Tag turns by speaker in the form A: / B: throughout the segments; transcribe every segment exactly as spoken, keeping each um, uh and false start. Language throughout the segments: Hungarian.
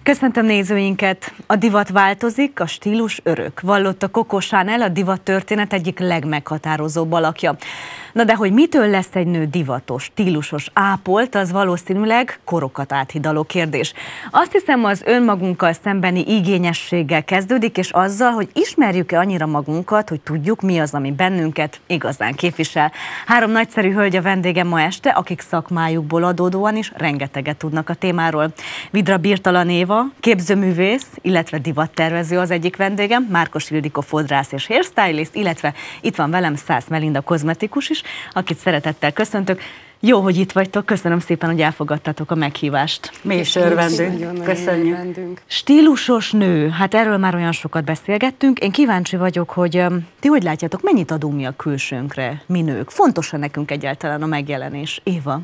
A: Köszöntöm nézőinket! A divat változik, a stílus örök. Vallotta Coco Chanel, a divat történet egyik legmeghatározóbb alakja. Na de hogy mitől lesz egy nő divatos, stílusos, ápolt, az valószínűleg korokat áthidaló kérdés. Azt hiszem, az önmagunkkal szembeni igényességgel kezdődik, és azzal, hogy ismerjük-e annyira magunkat, hogy tudjuk, mi az, ami bennünket igazán képvisel. Három nagyszerű hölgy a vendégem ma este, akik szakmájukból adódóan is rengeteget tudnak a témáról. Vidra Birtalan Éva, képzőművész, illetve divattervező az egyik vendégem, Márkos Ildikó fodrász és hairstylist, illetve itt van velem Szász Melinda kozmetikus is, akit szeretettel köszöntök. Jó, hogy itt vagytok, köszönöm szépen, hogy elfogadtatok a meghívást.
B: Mi is örvendünk, köszönjük.
A: Stílusos nő, hát erről már olyan sokat beszélgettünk. Én kíváncsi vagyok, hogy ti hogy látjátok, mennyit adunk mi a külsőnkre, mi nők? Fontos-e nekünk egyáltalán a megjelenés? Éva?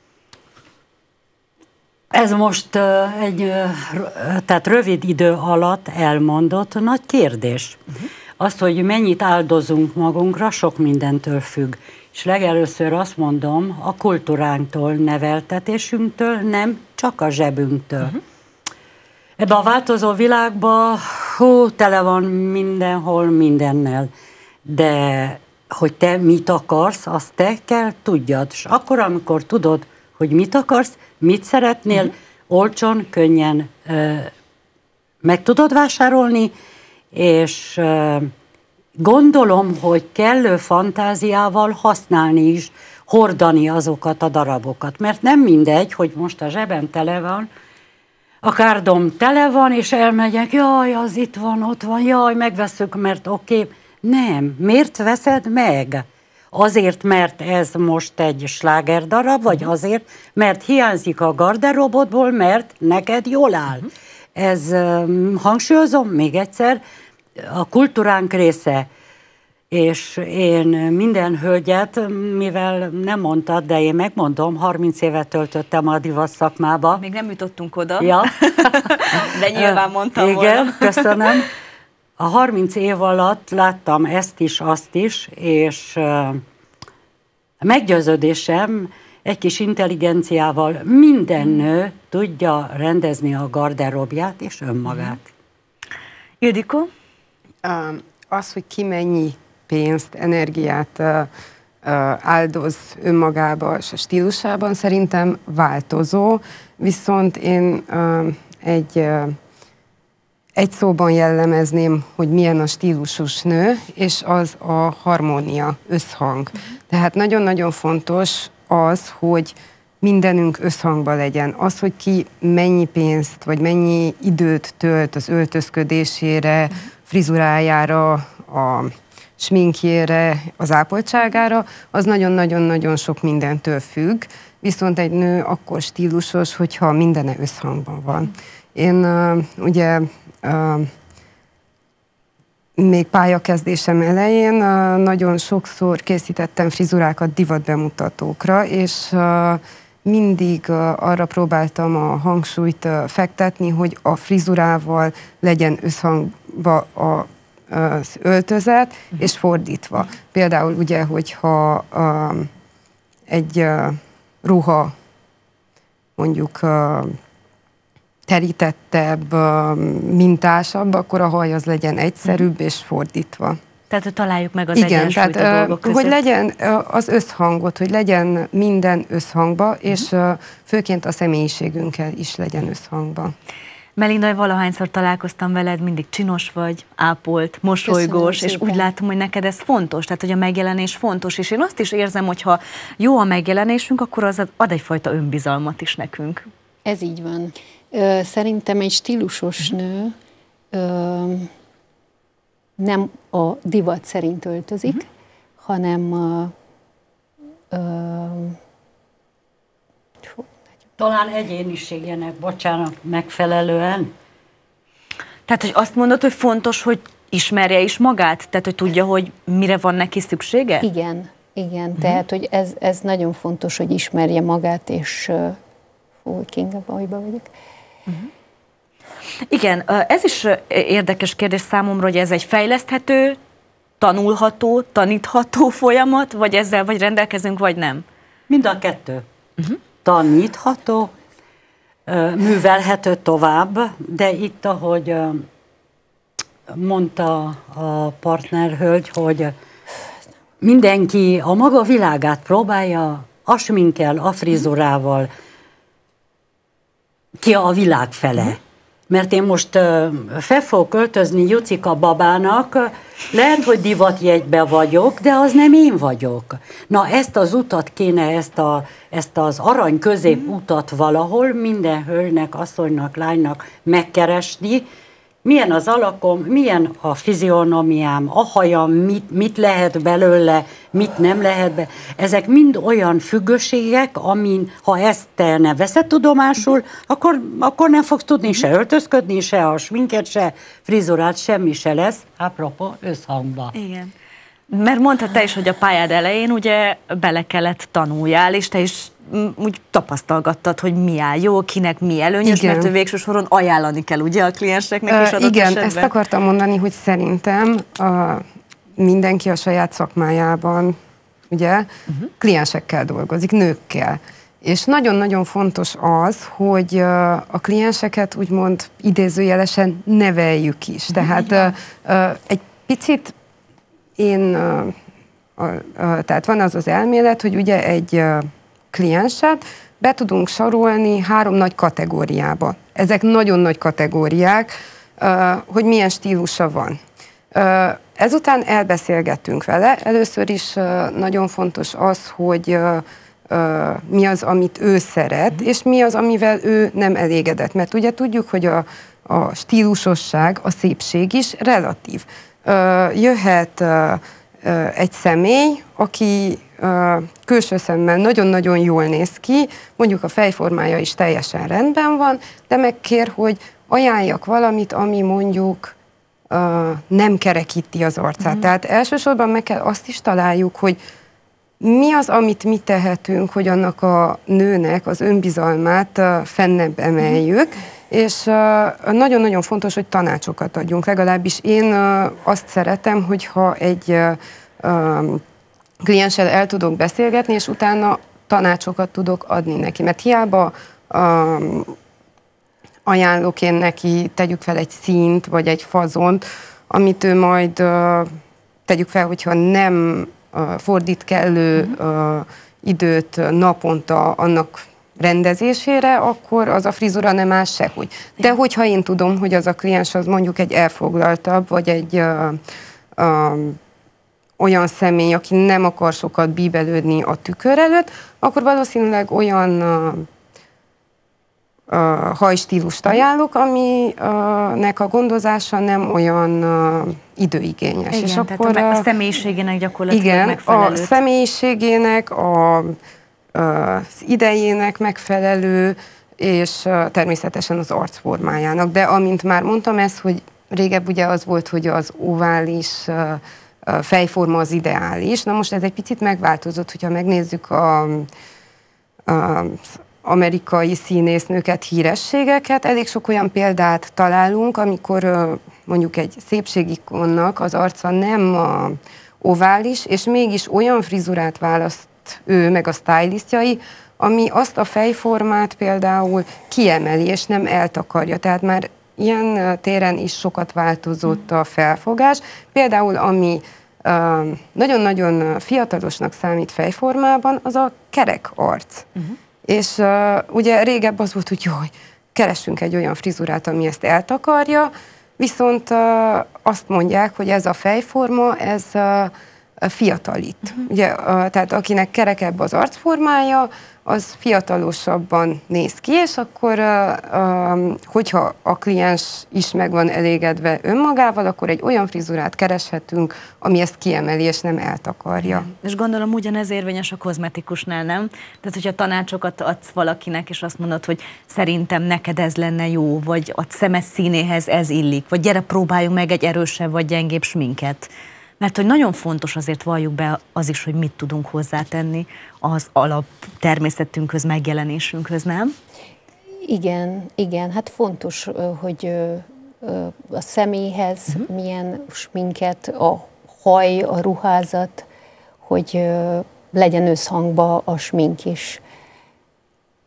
B: Ez most uh, egy uh, tehát rövid idő alatt elmondott nagy kérdés. Uh-huh. Azt, hogy mennyit áldozunk magunkra, sok mindentől függ. És legelőször azt mondom, a kultúránktól, neveltetésünktől, nem csak a zsebünktől. Uh-huh. Ebben a változó világban hú, tele van mindenhol mindennel. De hogy te mit akarsz, azt te kell tudjad. És akkor, amikor tudod, hogy mit akarsz, mit szeretnél, uh-huh. olcsón, könnyen uh, meg tudod vásárolni, és uh, gondolom, hogy kellő fantáziával használni is, hordani azokat a darabokat. Mert nem mindegy, hogy most a zsebem tele van, a kárdom tele van, és elmegyek, jaj, az itt van, ott van, jaj, megveszük, mert oké. Okay. Nem. Miért veszed meg? Azért, mert ez most egy sláger darab, vagy azért, mert hiányzik a garderobodból, mert neked jól áll. Uh-huh. Ez, um, hangsúlyozom még egyszer, a kultúránk része, és én minden hölgyet, mivel nem mondtad, de én megmondom, harminc évet töltöttem a divat szakmába.
A: Még nem jutottunk oda,
B: ja.
A: de nyilván mondtam
B: igen,
A: volna.
B: Igen, köszönöm. A harminc év alatt láttam ezt is, azt is, és meggyőződésem, egy kis intelligenciával minden nő tudja rendezni a garderobját és önmagát.
A: Ildikó?
C: Az, hogy ki mennyi pénzt, energiát áldoz önmagába és a stílusában, szerintem változó, viszont én egy, egy szóban jellemezném, hogy milyen a stílusos nő, és az a harmónia, összhang. Tehát nagyon-nagyon fontos az, hogy mindenünk összhangban legyen. Az, hogy ki mennyi pénzt, vagy mennyi időt tölt az öltözködésére, frizurájára, a sminkjére, az ápoltságára, az nagyon-nagyon-nagyon sok mindentől függ, viszont egy nő akkor stílusos, hogyha mindene összhangban van. Én uh, ugye uh, még pályakezdésem elején uh, nagyon sokszor készítettem frizurákat divatbemutatókra, és uh, mindig uh, arra próbáltam a hangsúlyt uh, fektetni, hogy a frizurával legyen összhangba a az öltözet, uh-huh. és fordítva. Uh-huh. Például ugye, hogyha uh, egy uh, ruha mondjuk uh, terítettebb, uh, mintásabb, akkor a haj az legyen egyszerűbb uh-huh. és fordítva.
A: Tehát, hogy találjuk meg az
C: Igen,
A: egyensúlyt
C: tehát,
A: a dolgok között.
C: Hogy legyen az összhangot, hogy legyen minden összhangba, uh-huh. és uh, főként a személyiségünkkel is legyen összhangba.
A: Melinda, valahányszor találkoztam veled, mindig csinos vagy, ápolt, mosolygós, és úgy látom, hogy neked ez fontos, tehát hogy a megjelenés fontos, és én azt is érzem, hogy ha jó a megjelenésünk, akkor az ad egyfajta önbizalmat is nekünk.
D: Ez így van. Szerintem egy stílusos nő nem a divat szerint öltözik, uh-huh. hanem a, a
B: talán egyéniségének, bocsánat, megfelelően.
A: Tehát, hogy azt mondod, hogy fontos, hogy ismerje is magát? Tehát, hogy tudja, hogy mire van neki szüksége?
D: Igen, igen. Uh-huh. Tehát, hogy ez, ez nagyon fontos, hogy ismerje magát, és fú, Kinga, bajba vagyok.
A: Uh-huh. Igen, ez is érdekes kérdés számomra, hogy ez egy fejleszthető, tanulható, tanítható folyamat, vagy ezzel vagy rendelkezünk, vagy nem?
B: Mind a kettő. Uh-huh. Tanítható, művelhető tovább, de itt, ahogy mondta a partnerhölgy, hogy mindenki a maga világát próbálja a sminkkel, a frizurával ki a világ fele. Mert én most uh, fel fogok költözni Jucika babának, lehet, hogy divatjegybe vagyok, de az nem én vagyok. Na, ezt az utat kéne, ezt, a, ezt az arany középutat valahol minden hölgynek, asszonynak, lánynak megkeresni. Milyen az alakom, milyen a fizionomiám, a hajam, mit, mit lehet belőle, mit nem lehet be. Ezek mind olyan függőségek, amin, ha ezt te ne veszed tudomásul, akkor, akkor nem fogsz tudni se öltözködni, se a sminket, se frizurát, semmi se lesz, apropó, összhangba.
A: Igen. Mert mondtad te is, hogy a pályád elején ugye bele kellett tanuljál, és te is úgy tapasztalgattad, hogy mi áll jó, kinek mi előnyös,
C: igen.
A: mert ő végső soron ajánlani kell ugye a klienseknek is adott
C: Igen,
A: esetben.
C: ezt akartam mondani, hogy szerintem a, mindenki a saját szakmájában ugye uh-huh. kliensekkel dolgozik, nőkkel. És nagyon-nagyon fontos az, hogy a klienseket úgymond idézőjelesen neveljük is. Tehát egy picit én, tehát van az az elmélet, hogy ugye egy klienset be tudunk sorolni három nagy kategóriába. Ezek nagyon nagy kategóriák, hogy milyen stílusa van. Ezután elbeszélgettünk vele. Először is nagyon fontos az, hogy mi az, amit ő szeret, és mi az, amivel ő nem elégedett. Mert ugye tudjuk, hogy a, a stílusosság, a szépség is relatív. Jöhet egy személy, aki külső szemmel nagyon-nagyon jól néz ki, mondjuk a fejformája is teljesen rendben van, de megkér, hogy ajánljak valamit, ami mondjuk uh, nem kerekíti az arcát. Mm. Tehát elsősorban meg kell azt is találjuk, hogy mi az, amit mi tehetünk, hogy annak a nőnek az önbizalmát uh, fennebb emeljük, mm. és uh, nagyon-nagyon fontos, hogy tanácsokat adjunk. Legalábbis én uh, azt szeretem, hogyha egy uh, uh, klienssel el tudok beszélgetni, és utána tanácsokat tudok adni neki. Mert hiába um, ajánlok én neki, tegyük fel egy színt, vagy egy fazont, amit ő majd, uh, tegyük fel, hogyha nem uh, fordít kellő uh, időt naponta annak rendezésére, akkor az a frizura nem áll sehogy. De hogyha én tudom, hogy az a kliens az mondjuk egy elfoglaltabb, vagy egy uh, uh, olyan személy, aki nem akar sokat bíbelődni a tükör előtt, akkor valószínűleg olyan uh, uh, hajstílust ajánlok, aminek a gondozása nem olyan uh, időigényes.
A: Igen,
C: és
A: tehát
C: akkor,
A: a, a személyiségének gyakorlatilag
C: igen,
A: megfelelő.
C: a személyiségének, a, uh, az idejének megfelelő, és uh, természetesen az arcformájának. De amint már mondtam, ez, hogy régebb ugye az volt, hogy az ovális uh, fejforma az ideális. Na most ez egy picit megváltozott, hogyha megnézzük a, a, az amerikai színésznőket, hírességeket, elég sok olyan példát találunk, amikor mondjuk egy szépségikonnak az arca nem a ovális, és mégis olyan frizurát választ ő, meg a stylistjai, ami azt a fejformát például kiemeli, és nem eltakarja. Tehát már ilyen téren is sokat változott a felfogás. Például ami nagyon-nagyon fiatalosnak számít fejformában, az a kerek arc. Uh-huh. És uh, ugye régebb az volt, hogy jaj, keressünk egy olyan frizurát, ami ezt eltakarja, viszont uh, azt mondják, hogy ez a fejforma, ez uh, fiatalít. Uh-huh. Ugye, uh, tehát akinek kerekebb az arcformája, az fiatalosabban néz ki, és akkor, uh, hogyha a kliens is meg van elégedve önmagával, akkor egy olyan frizurát kereshetünk, ami ezt kiemeli, és nem eltakarja.
A: Igen. És gondolom ugyanez érvényes a kozmetikusnál, nem? Tehát, hogyha tanácsokat adsz valakinek, és azt mondod, hogy szerintem neked ez lenne jó, vagy a szemed színéhez ez illik, vagy gyere, próbáljunk meg egy erősebb vagy gyengébb sminket. Mert hogy nagyon fontos azért valljuk be az is, hogy mit tudunk hozzátenni az alap természetünkhöz, megjelenésünkhöz, nem?
D: Igen, igen, hát fontos, hogy a személyhez uh-huh. milyen sminket, a haj, a ruházat, hogy legyen összhangba a smink is.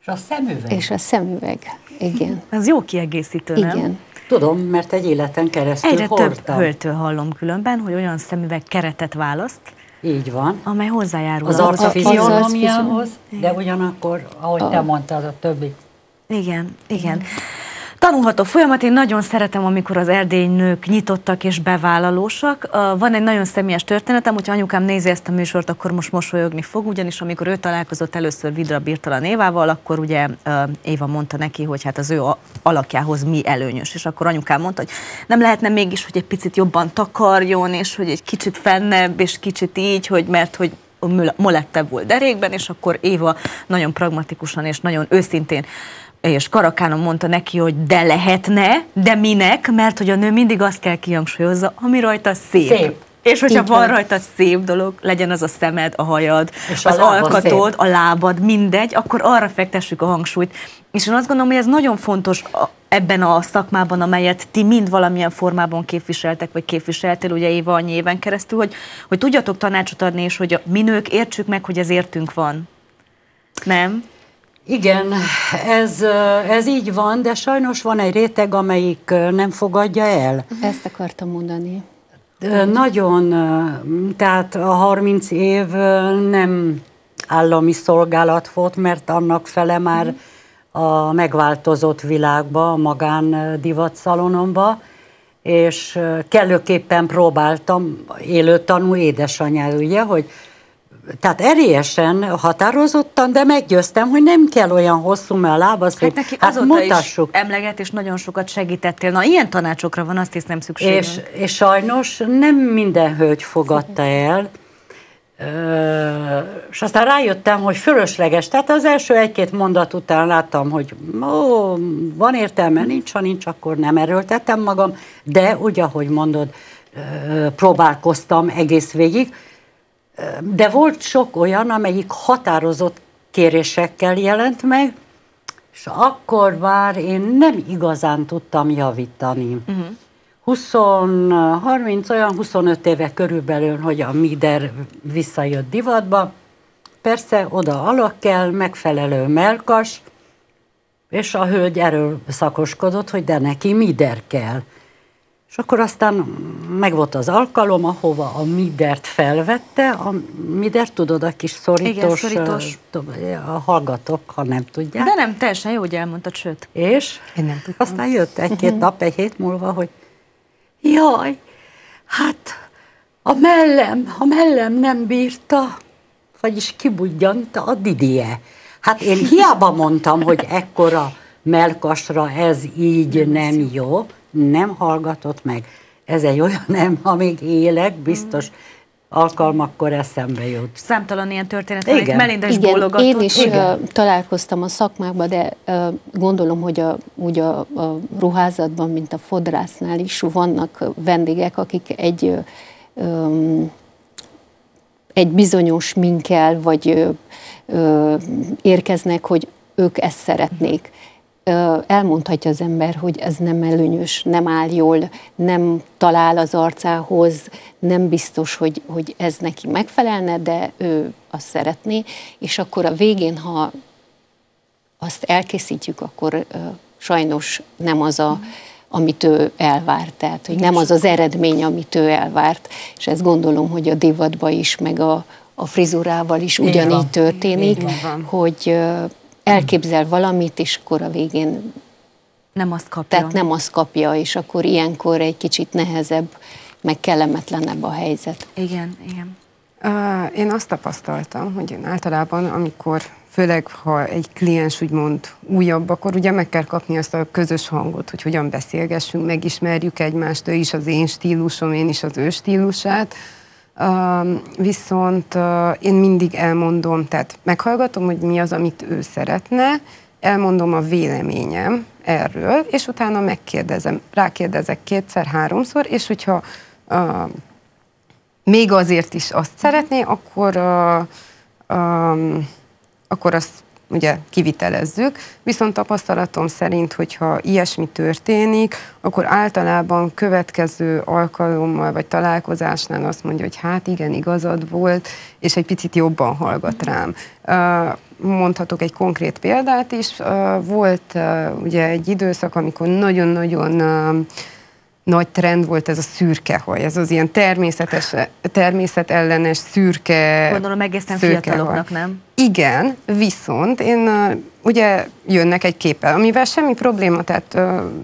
B: És a szemüveg.
D: És a szemüveg, igen.
A: Ez jó kiegészítő, nem?
D: Igen.
B: Tudom, mert egy életen keresztül
A: Egyre
B: hordtam.
A: több hölgytől hallom különben, hogy olyan szemüveg keretet választ,
B: Így van.
A: amely hozzájárul
B: Az
A: ahhoz a
B: arcfizionómiához, de ugyanakkor, ahogy te mondtad, a többi.
A: Igen, igen. Tanulható folyamat, én nagyon szeretem, amikor az erdélyi nők nyitottak és bevállalósak. Van egy nagyon személyes történetem, hogyha anyukám nézi ezt a műsort, akkor most mosolyogni fog, ugyanis amikor ő találkozott először Vidra Birtalan Évával, akkor ugye Éva mondta neki, hogy hát az ő alakjához mi előnyös, és akkor anyukám mondta, hogy nem lehetne mégis, hogy egy picit jobban takarjon, és hogy egy kicsit fennebb, és kicsit így, hogy mert hogy molettebb volt derékben, és akkor Éva nagyon pragmatikusan és nagyon őszintén és karakánon mondta neki, hogy de lehetne, de minek, mert hogy a nő mindig azt kell kihangsúlyozza, ami rajta szép. szép. És hogyha Így van, van rajta szép dolog, legyen az a szemed, a hajad, és az a alkatod, szép. A lábad, mindegy, akkor arra fektessük a hangsúlyt. És én azt gondolom, hogy ez nagyon fontos ebben a szakmában, amelyet ti mind valamilyen formában képviseltek, vagy képviseltél, ugye Éva annyi éven keresztül, hogy, hogy tudjatok tanácsot adni, és hogy mi nők értsük meg, hogy ez értünk van. Nem?
B: Igen, ez, ez így van, de sajnos van egy réteg, amelyik nem fogadja el.
D: Ezt akartam mondani.
B: Nagyon, tehát a harminc év nem állami szolgálat volt, mert annak fele már a megváltozott világba, a magán divatszalonomba, és kellőképpen próbáltam, élő tanú édesanyád, ugye, hogy tehát erélyesen, határozottan, de meggyőztem, hogy nem kell olyan hosszú, mert a lába szép.
A: Hát neki
B: hát mutassuk.
A: Is emleget, és nagyon sokat segítettél. Na, ilyen tanácsokra van, azt hiszem szükség.
B: És, és sajnos nem minden hölgy fogadta el, és aztán rájöttem, hogy fölösleges. Tehát az első egy-két mondat után láttam, hogy ó, van értelme, nincs, ha nincs, akkor nem erőltettem magam, de úgy, ahogy mondod, próbálkoztam egész végig. De volt sok olyan, amelyik határozott kérésekkel jelent meg, és akkor már én nem igazán tudtam javítani. Uh-huh. húsz, harminc, olyan huszonöt éve körülbelül, hogy a mider visszajött divatba. Persze oda alak kell, megfelelő mellkas, és a hölgy erről szakoskodott, hogy de neki mider kell. És akkor aztán megvolt az alkalom, ahova a midert felvette. A mider, tudod, a kis szorítós,
A: Igen, szorítós.
B: A hallgatok, ha nem tudják.
A: De nem, teljesen jó, hogy elmondtad, sőt.
B: És
C: Én nem tudom.
B: Aztán jött egy-két nap, egy hét múlva, hogy jaj, hát a mellem, a mellem nem bírta, vagyis kibudjant a didie. Hát én hiába mondtam, hogy ekkora mellkasra ez így nem jó, nem hallgatott meg. Ez egy olyan nem, ha még élek, biztos alkalmakkor eszembe jut.
A: Számtalan ilyen történet, amelyik Melinda is bólogatott.
D: Én is
A: Igen.
D: Uh, találkoztam a szakmákban, de uh, gondolom, hogy a, úgy a, a ruházatban, mint a fodrásznál is vannak vendégek, akik egy, um, egy bizonyos minkel, vagy uh, érkeznek, hogy ők ezt szeretnék. Elmondhatja az ember, hogy ez nem előnyös, nem áll jól, nem talál az arcához, nem biztos, hogy, hogy ez neki megfelelne, de ő azt szeretné, és akkor a végén, ha azt elkészítjük, akkor uh, sajnos nem az, a, amit ő elvárt, tehát hogy nem az az eredmény, amit ő elvárt, és ezt gondolom, hogy a divatban is, meg a, a frizurával is ugyanígy történik, hogy uh, elképzel valamit, és akkor a végén
A: nem azt kapja.
D: Tehát nem azt kapja, és akkor ilyenkor egy kicsit nehezebb, meg kellemetlenebb a helyzet.
A: Igen, igen.
C: Uh, én azt tapasztaltam, hogy én általában, amikor, főleg ha egy kliens úgymond újabb, akkor ugye meg kell kapni azt a közös hangot, hogy hogyan beszélgessünk, megismerjük egymást, ő is az én stílusom, én is az ő stílusát. Uh, viszont uh, én mindig elmondom, tehát meghallgatom, hogy mi az, amit ő szeretne, elmondom a véleményem erről, és utána megkérdezem, rákérdezek kétszer, háromszor, és hogyha uh, még azért is azt szeretné, akkor, uh, um, akkor azt ugye kivitelezzük, viszont tapasztalatom szerint, hogyha ilyesmi történik, akkor általában következő alkalommal vagy találkozásnál azt mondja, hogy hát igen, igazad volt, és egy picit jobban hallgat rám. Mondhatok egy konkrét példát is. Volt ugye egy időszak, amikor nagyon-nagyon nagy trend volt ez a szürke haj, ez az ilyen természetes, természetellenes szürke.
A: Gondolom egészen fiataloknak, nem?
C: Igen, viszont én ugye jönnek egy képpel, amivel semmi probléma, tehát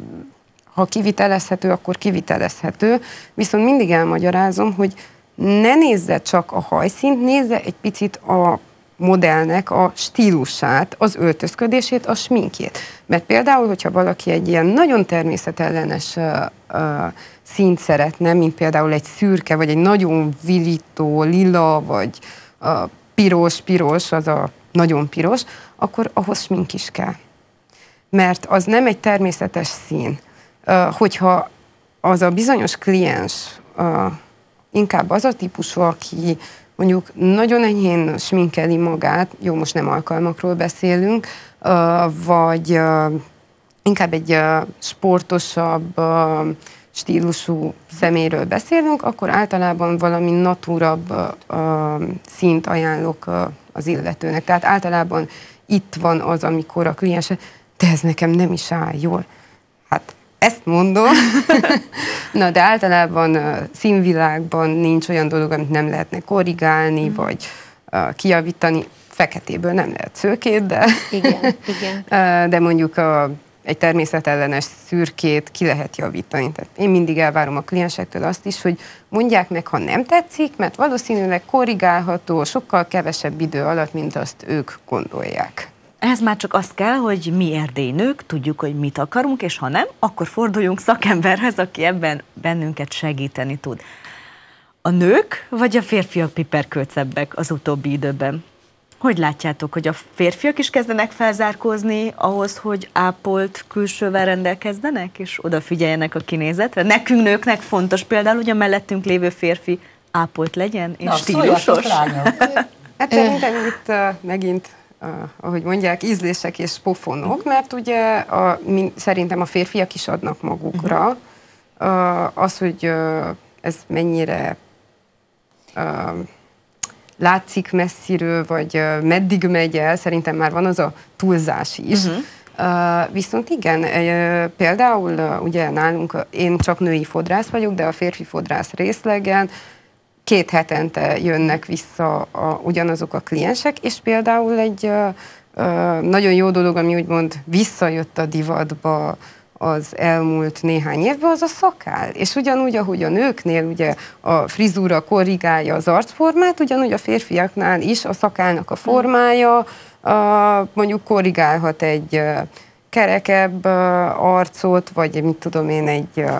C: ha kivitelezhető, akkor kivitelezhető, viszont mindig elmagyarázom, hogy ne nézze csak a hajszínt, nézze egy picit a modellnek a stílusát, az öltözködését, a sminkjét. Mert például, hogyha valaki egy ilyen nagyon természetellenes uh, uh, színt szeretne, mint például egy szürke, vagy egy nagyon virító, lila, vagy uh, piros, piros, az a nagyon piros, akkor ahhoz smink is kell. Mert az nem egy természetes szín. Uh, hogyha az a bizonyos kliens uh, inkább az a típusú, aki mondjuk nagyon enyhén sminkeli magát, jó, most nem alkalmakról beszélünk, vagy inkább egy sportosabb stílusú személyről beszélünk, akkor általában valami natúrabb színt ajánlok az illetőnek. Tehát általában itt van az, amikor a kliens, de ez nekem nem is áll jól. Hát ezt mondom. Na, de általában a színvilágban nincs olyan dolog, amit nem lehetne korrigálni, mm. vagy uh, kijavítani. Feketéből nem lehet szőkét, de,
D: igen, igen.
C: de mondjuk a, egy természetellenes szürkét ki lehet javítani. Tehát én mindig elvárom a kliensektől azt is, hogy mondják meg, ha nem tetszik, mert valószínűleg korrigálható sokkal kevesebb idő alatt, mint azt ők gondolják.
A: Ehhez már csak az kell, hogy mi erdélynők tudjuk, hogy mit akarunk, és ha nem, akkor forduljunk szakemberhez, aki ebben bennünket segíteni tud. A nők vagy a férfiak piperkőcebbek az utóbbi időben? Hogy látjátok, hogy a férfiak is kezdenek felzárkózni ahhoz, hogy ápolt külsővel rendelkezzenek, és odafigyeljenek a kinézetre? Nekünk nőknek fontos például, hogy a mellettünk lévő férfi ápolt legyen, és
B: na,
A: stílusos.
C: Hát szerintem itt uh, megint Uh, ahogy mondják, ízlések és pofonok, mert ugye a, min, szerintem a férfiak is adnak magukra. Uh, az, hogy uh, ez mennyire uh, látszik messziről, vagy uh, meddig megy el, szerintem már van az a túlzás is. Uh-huh. Uh, viszont igen, uh, például uh, ugye nálunk, uh, én csak női fodrász vagyok, de a férfi fodrász részlegen két hetente jönnek vissza a, ugyanazok a kliensek, és például egy ö, ö, nagyon jó dolog, ami úgymond visszajött a divatba az elmúlt néhány évben, az a szakál. És ugyanúgy, ahogy a nőknél ugye a frizúra korrigálja az arcformát, ugyanúgy a férfiaknál is a szakálnak a formája ö, mondjuk korrigálhat egy ö, kerekebb ö, arcot, vagy mit tudom én, egy ö,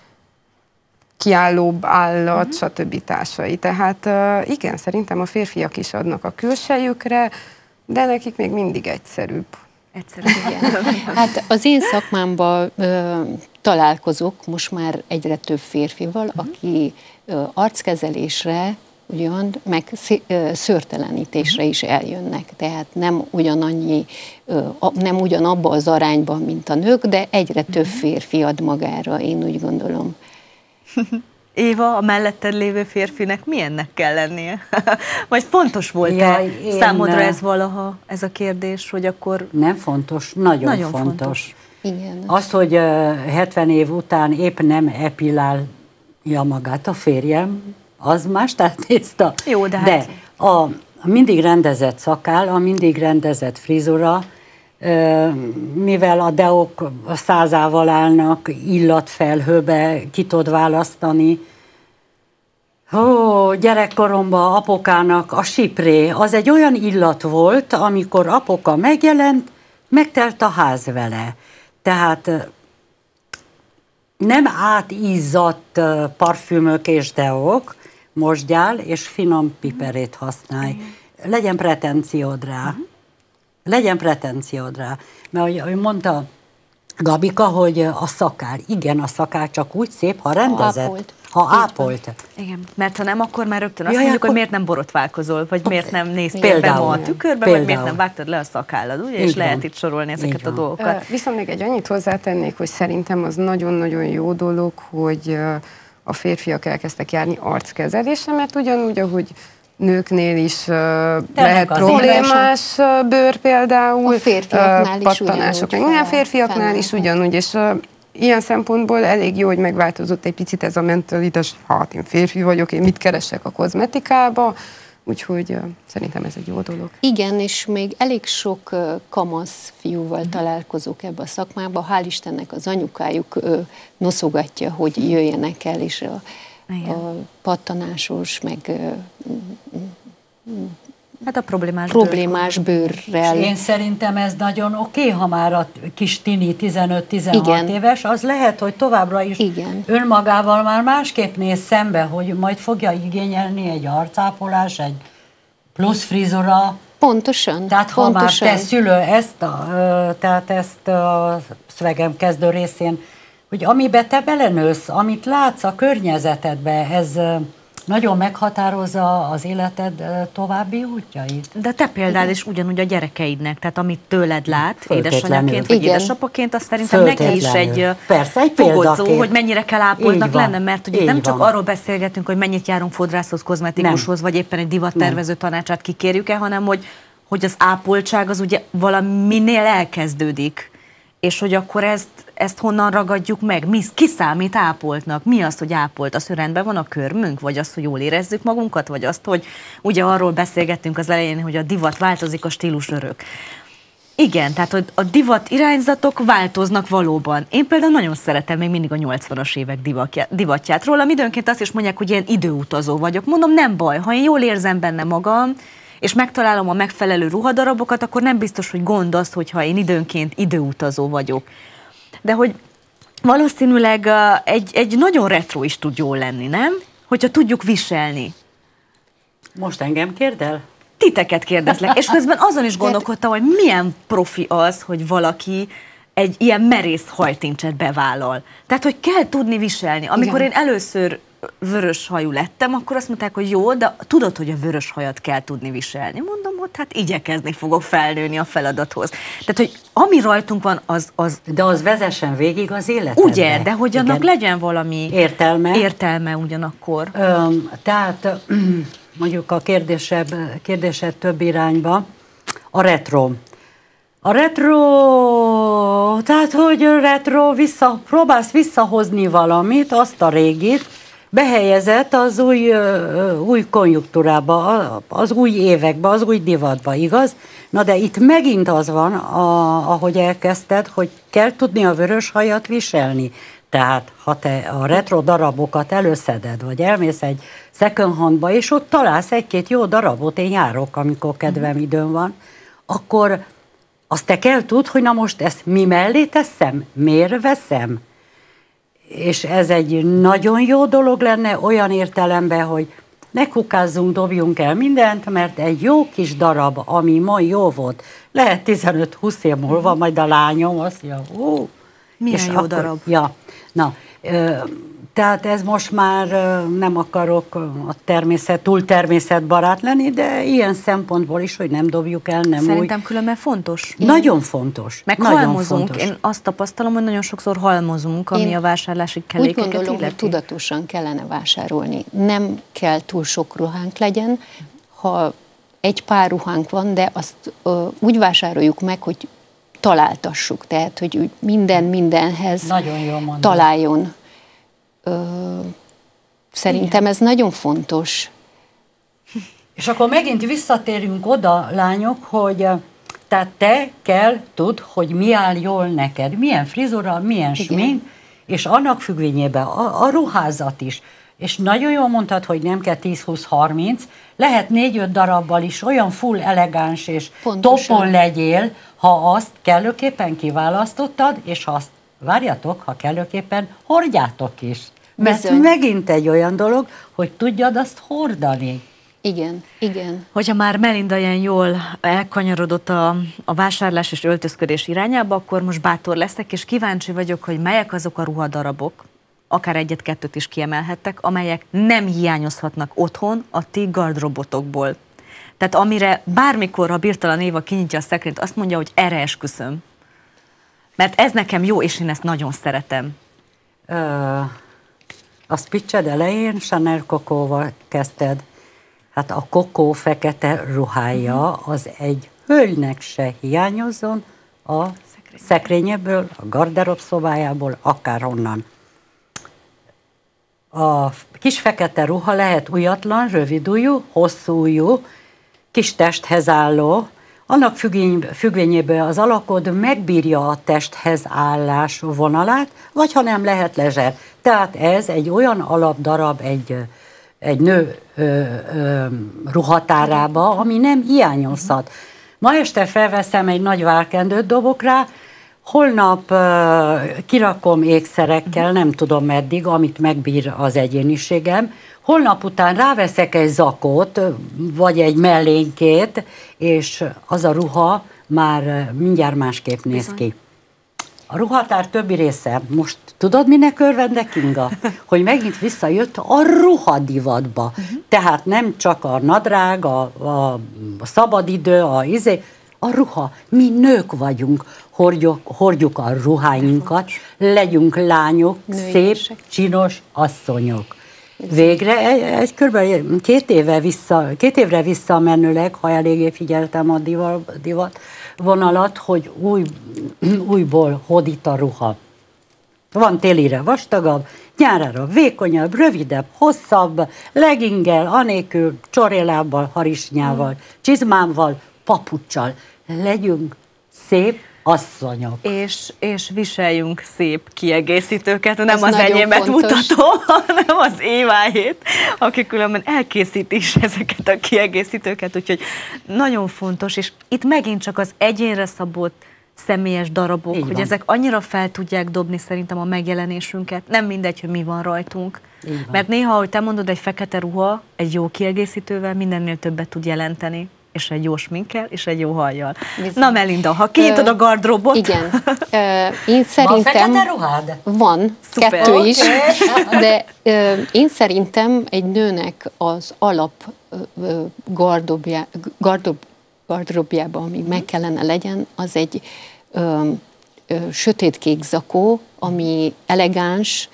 C: kiállóbb állat, uh-huh. stb. Társai. Tehát uh, igen, szerintem a férfiak is adnak a külsejükre, de nekik még mindig egyszerűbb.
A: Egyszerűbb, igen.
D: Hát az én szakmámban ö, találkozok most már egyre több férfival, uh-huh. aki ö, arckezelésre ugyan, meg szőrtelenítésre is eljönnek. Tehát nem ugyanannyi, ö, nem ugyanabba az arányban, mint a nők, de egyre több férfi ad magára, én úgy gondolom.
A: Éva, a melletted lévő férfinek milyennek kell lennie? Vagy fontos volt-e számodra ez valaha, ez a kérdés, hogy akkor...
B: Nem fontos, nagyon, nagyon fontos. fontos.
D: Igen.
B: Az, hogy hetven év után épp nem epilálja magát a férjem, az más tészta.
A: Jó, de hát...
B: De a, a mindig rendezett szakál, a mindig rendezett frizura, mivel a deok százával állnak, illatfelhőbe ki tud választani. Ó, gyerekkoromban apokának a sipré, az egy olyan illat volt, amikor apoka megjelent, megtelt a ház vele. Tehát nem átízzadt parfümök és deok, mosdjál és finom piperét használj. Legyen pretenziód rá. Legyen pretenziód rá. Mert ahogy mondta Gabika, hogy a szakál, igen, a szakál csak úgy szép, ha rendezett. Ha ápolt.
A: Igen, mert ha nem, akkor már rögtön azt
B: Jaj,
A: mondjuk,
B: akkor...
A: hogy miért nem borotválkozol, vagy miért nem néztél be ma a tükörbe,
B: Például.
A: vagy miért nem vágtad le a szakállad, ugye? És lehet itt sorolni ezeket a dolgokat.
C: Viszont még egy annyit hozzátennék, hogy szerintem az nagyon-nagyon jó dolog, hogy a férfiak elkezdtek járni arckezelésre, mert ugyanúgy, ahogy nőknél is uh, lehet problémás uh, bőr például,
D: a férfiaknál
C: uh, pattanások, minden férfiaknál is ugyanúgy, és uh, ilyen szempontból elég jó, hogy megváltozott egy picit ez a mentalitás, hát én férfi vagyok, én mit keresek a kozmetikába, úgyhogy uh, szerintem ez egy jó dolog.
D: Igen, és még elég sok uh, kamasz fiúval találkozok ebbe a szakmába, hál' Istennek az anyukájuk uh, noszogatja, hogy jöjjenek el, és a, a pattanásos, meg uh,
A: hát a problémás,
D: problémás bőrrel.
B: Én szerintem ez nagyon oké, okay, ha már a kis tini tizenöt-tizenhat éves, az lehet, hogy továbbra is
D: Igen.
B: önmagával már másképp néz szembe, hogy majd fogja igényelni egy arcápolás, egy plusz frizura.
D: Pontosan.
B: Tehát ha
D: pontosan.
B: már te szülő ezt a, tehát ezt a szövegem kezdő részén, hogy amiben te belenősz, amit látsz a környezetedbe, ez nagyon meghatározza az életed további útjait.
A: De te például is ugyanúgy a gyerekeidnek, tehát amit tőled lát, édesanyaként vagy
D: igen.
A: édesapaként, azt szerintem neki is egy,
B: Persze, egy
A: fogodzó, hogy mennyire kell ápoltnak lenni, mert ugye nem csak
B: van.
A: arról beszélgetünk, hogy mennyit járunk fodrászhoz, kozmetikushoz, vagy éppen egy divattervező tanácsát kikérjük-e, hanem hogy, hogy az ápoltság az ugye valaminél elkezdődik. És hogy akkor ezt, ezt honnan ragadjuk meg? Mi, ki számít ápoltnak? Mi az, hogy ápolt? Az, hogy rendben van a körmünk? Vagy az, hogy jól érezzük magunkat? Vagy azt, hogy ugye arról beszélgettünk az elején, hogy a divat változik, a stílus örök. Igen, tehát hogy a divat irányzatok változnak valóban. Én például nagyon szeretem még mindig a nyolcvanas évek divatját. Rólam időnként azt is mondják, hogy ilyen időutazó vagyok. Mondom, nem baj, ha én jól érzem benne magam, és megtalálom a megfelelő ruhadarabokat, akkor nem biztos, hogy gond az, hogyha én időnként időutazó vagyok. De hogy valószínűleg egy, egy nagyon retro is tud jól lenni, nem? Hogyha tudjuk viselni.
B: Most engem kérdel?
A: Titeket kérdezlek, és közben azon is gondolkodtam, hogy milyen profi az, hogy valaki egy ilyen merész hajtincset bevállal. Tehát, hogy kell tudni viselni. Amikor Igen. én először vörös hajú lettem, akkor azt mondták, hogy jó, de tudod, hogy a vörös hajat kell tudni viselni. Mondom, hogy hát igyekezni fogok felnőni a feladathoz. Tehát, hogy ami rajtunk van, az... az
B: de az vezessen végig az életedbe.
A: Ugye, de hogy annak Igen. legyen valami
B: értelme,
A: értelme ugyanakkor.
B: Öm, tehát mondjuk a kérdésed, kérdésed több irányba, a retro. A retro, tehát hogy retro, vissza, próbálsz visszahozni valamit, azt a régit, behelyezett az új, új konjunktúrába, az új évekbe, az új divatba, igaz? Na de itt megint az van, a, ahogy elkezdted, hogy kell tudni a vörös hajat viselni. Tehát ha te a retro darabokat előszeded, vagy elmész egy second handba, és ott találsz egy-két jó darabot, én járok, amikor kedvem időm van, akkor azt te kell tudd, hogy na most ezt mi mellé teszem, miért veszem? És ez egy nagyon jó dolog lenne olyan értelemben, hogy ne kukázzunk, dobjunk el mindent, mert egy jó kis darab, ami ma jó volt, lehet tizenöt-húsz év múlva, majd a lányom azt mondja, ó,
A: milyen
B: és
A: jó
B: akkor,
A: darab.
B: Ja, na, ö, tehát ez most már ö, nem akarok a természet, túl természetbarát lenni, de ilyen szempontból is, hogy nem dobjuk el, nem
A: Szerintem
B: úgy.
A: különben fontos.
B: Nagyon fontos.
A: Meg
B: nagyon
A: halmozunk.
B: Fontos.
A: Én azt tapasztalom, hogy nagyon sokszor halmozunk, ami
D: Én
A: a vásárlási kellékeket
D: úgy gondolom,
A: illeti.
D: hogy tudatosan kellene vásárolni. Nem kell túl sok ruhánk legyen, ha egy pár ruhánk van, de azt ö, úgy vásároljuk meg, hogy találtassuk, tehát, hogy úgy minden mindenhez
B: nagyon jól mondod.
D: találjon. Ö, szerintem Igen. ez nagyon fontos.
B: És akkor megint visszatérünk oda, lányok, hogy tehát te kell tudd, hogy mi áll jól neked, milyen frizura, milyen Igen. smink, és annak függvényében a, a ruházat is. És nagyon jól mondtad, hogy nem kell tíz-húsz-harminc, lehet négy-öt darabbal is olyan full elegáns és
D: Pontosan.
B: topon legyél, ha azt kellőképpen kiválasztottad, és ha azt, várjatok, ha kellőképpen hordjátok is. Mert
D: Bizony.
B: megint egy olyan dolog, hogy tudjad azt hordani.
D: Igen, igen.
A: Hogyha már Melinda ilyen jól elkanyarodott a, a vásárlás és öltözködés irányába, akkor most bátor leszek, és kíváncsi vagyok, hogy melyek azok a ruhadarabok, akár egyet-kettőt is kiemelhettek, amelyek nem hiányozhatnak otthon a ti gardrobotokból. Tehát amire bármikor, ha Birtalan Éva kinyitja a szekrényt, azt mondja, hogy erre esküszöm. Mert ez nekem jó, és én ezt nagyon szeretem.
B: Ö, a speech-ed elején Chanel Cocoval kezdted. Hát a Coco fekete ruhája az egy hölgynek se hiányozzon a szekrényéből, a garderob szobájából, akárhonnan. A kis fekete ruha lehet ujjatlan, rövidujjú, hosszúujjú, kis testhez álló, annak függvény, függvényében az alakod megbírja a testhez állás vonalát, vagy ha nem, lehet lezser. Tehát ez egy olyan alapdarab egy, egy nő ö, ö, ruhatárába, ami nem hiányozhat. Ma este felveszem egy nagy válkendőt, dobok rá, holnap uh, kirakom ékszerekkel, nem tudom meddig, amit megbír az egyéniségem. Holnap után ráveszek egy zakót, vagy egy mellénkét, és az a ruha már mindjárt másképp néz
A: Bizony.
B: ki. A ruhatár többi része, most tudod, minek örvendek, Inga? Hogy megint visszajött a ruhadivatba. Uh-huh. Tehát nem csak a nadrág, a, a, a szabadidő, a izé, a ruha. Mi nők vagyunk, hordjuk, hordjuk a ruháinkat, legyünk lányok, szép, csinos asszonyok. Végre egy, egy kb. két éve vissza, két évre visszamenőleg, ha eléggé figyeltem a divat, divat vonalat, hogy új, újból hódít a ruha. Van télire vastagabb, nyárára vékonyabb, rövidebb, hosszabb, leggingel, anélkül, csorélábbal, harisnyával, csizmával, papuccsal. Legyünk szép asszonyok.
A: És, és viseljünk szép kiegészítőket, nem
D: Ez
A: az enyémet
D: fontos.
A: mutatom, hanem az Éváét, aki különben elkészít is ezeket a kiegészítőket, úgyhogy nagyon fontos, és itt megint csak az egyénre szabott személyes darabok,
B: Így
A: hogy
B: van.
A: ezek annyira fel tudják dobni szerintem a megjelenésünket, nem mindegy, hogy mi van rajtunk. Mert néha, ahogy te mondod, egy fekete ruha egy jó kiegészítővel mindennél többet tud jelenteni, és egy jó sminkkel, és egy jó hajjal.
D: Bizony.
A: Na Melinda, ha kinyitod
D: Ö,
A: a gardróbot...
D: Igen. Ö, én szerintem...
B: Van fekete ruhád?
D: Van,
A: Szuper.
D: kettő
B: Oké.
D: is, de ö, én szerintem egy nőnek az alap ö, gardobjá, gardob, gardrobjában, ami meg kellene legyen, az egy ö, ö, sötétkék zakó, ami elegáns,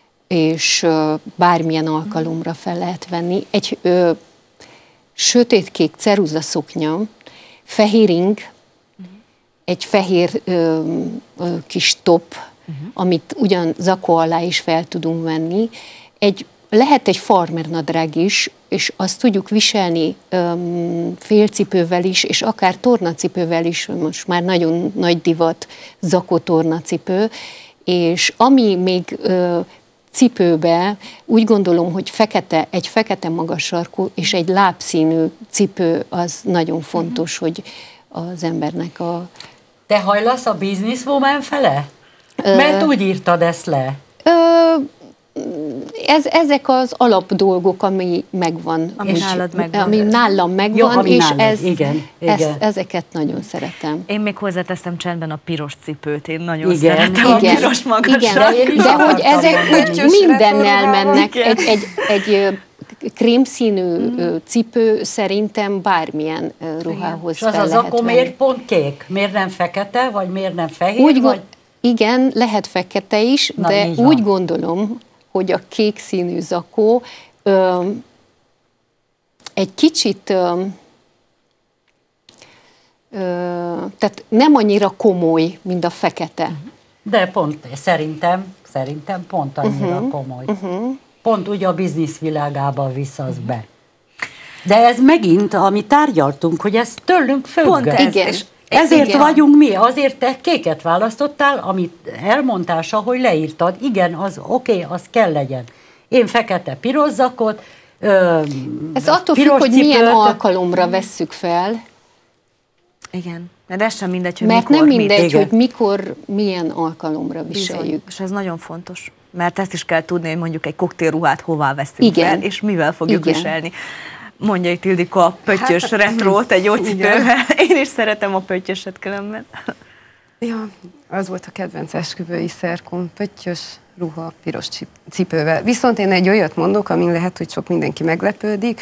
D: és ö, bármilyen alkalomra fel lehet venni. Egy ö, sötétkék ceruzaszoknya, fehér ing, egy fehér ö, ö, kis top, uh-huh. amit ugyan zakó alá is fel tudunk venni. Egy, lehet egy farmer nadrág is, és azt tudjuk viselni öm, félcipővel is, és akár tornacipővel is, most már nagyon nagy divat zakó tornacipő, és ami még ö, cipőbe, úgy gondolom, hogy fekete, egy fekete magas sarkú és egy lábszínű cipő az nagyon fontos, uh-huh. hogy az embernek a...
B: Te hajlasz a businesswoman fele? Mert úgy írtad ezt le.
D: Ö, ez, ezek az alap dolgok, ami megvan.
A: Ami
D: és,
A: nálad megvan.
D: Ami nálam megvan,
B: Jó, ami
D: és
B: nálad,
D: ez,
B: igen,
D: ez,
B: igen.
D: ezeket nagyon szeretem.
A: Én még hozzáteszem csendben a piros cipőt, én nagyon
B: Igen.
A: szeretem
D: Igen,
A: a piros magas
D: igen,
A: sarkú.
D: de hogy ezek úgy
C: Pöttyös
D: mindennel
C: retro
D: mennek.
A: igen.
D: Egy, egy, egy ö, krémszínű ö, cipő szerintem bármilyen ö, ruhához
B: És az
D: fel
B: az
D: lehet
B: akkor
D: venni.
B: miért pont kék? Miért nem fekete, vagy miért nem fehér?
D: Úgy
B: vagy...
D: gond, igen, lehet fekete is,
B: Na,
D: de
B: így van.
D: úgy gondolom, hogy a kék színű zakó ö, egy kicsit, ö, ö, tehát nem annyira komoly, mint a fekete.
B: De pont, szerintem, szerintem pont annyira uh-huh. komoly. Uh-huh. Pont úgy a biznisz világába visz az uh-huh. be. De ez megint, amit tárgyaltunk, hogy ez tőlünk függ.
A: Pont ez,
D: Igen.
A: és
B: Ezért
D: Igen.
B: vagyunk mi, azért te kéket választottál, amit elmondtál, ahogy leírtad. Igen, az oké, okay, az kell legyen. Én fekete piros zakot, ö,
D: Ez attól függ,
B: piros
D: hogy
B: cipőt,
D: milyen alkalomra vesszük fel,
A: Igen, de ez sem mindegy, hogy
D: mert
A: mikor,
D: nem mindegy,
B: igen.
D: hogy mikor, milyen alkalomra
A: Bizony,
D: viseljük.
A: és ez nagyon fontos, mert ezt is kell tudni, hogy mondjuk egy koktélruhát hová veszünk
D: Igen.
A: fel, és mivel fogjuk
D: Igen.
A: viselni. Mondja itt Ildikó a pöttyös
C: Hát,
A: retrót egy jó cipővel. Én is szeretem a pöttyöset különben.
C: Ja, az volt a kedvenc esküvői szerkom, pöttyös ruha, piros cipővel. Viszont én egy olyat mondok, amin lehet, hogy sok mindenki meglepődik.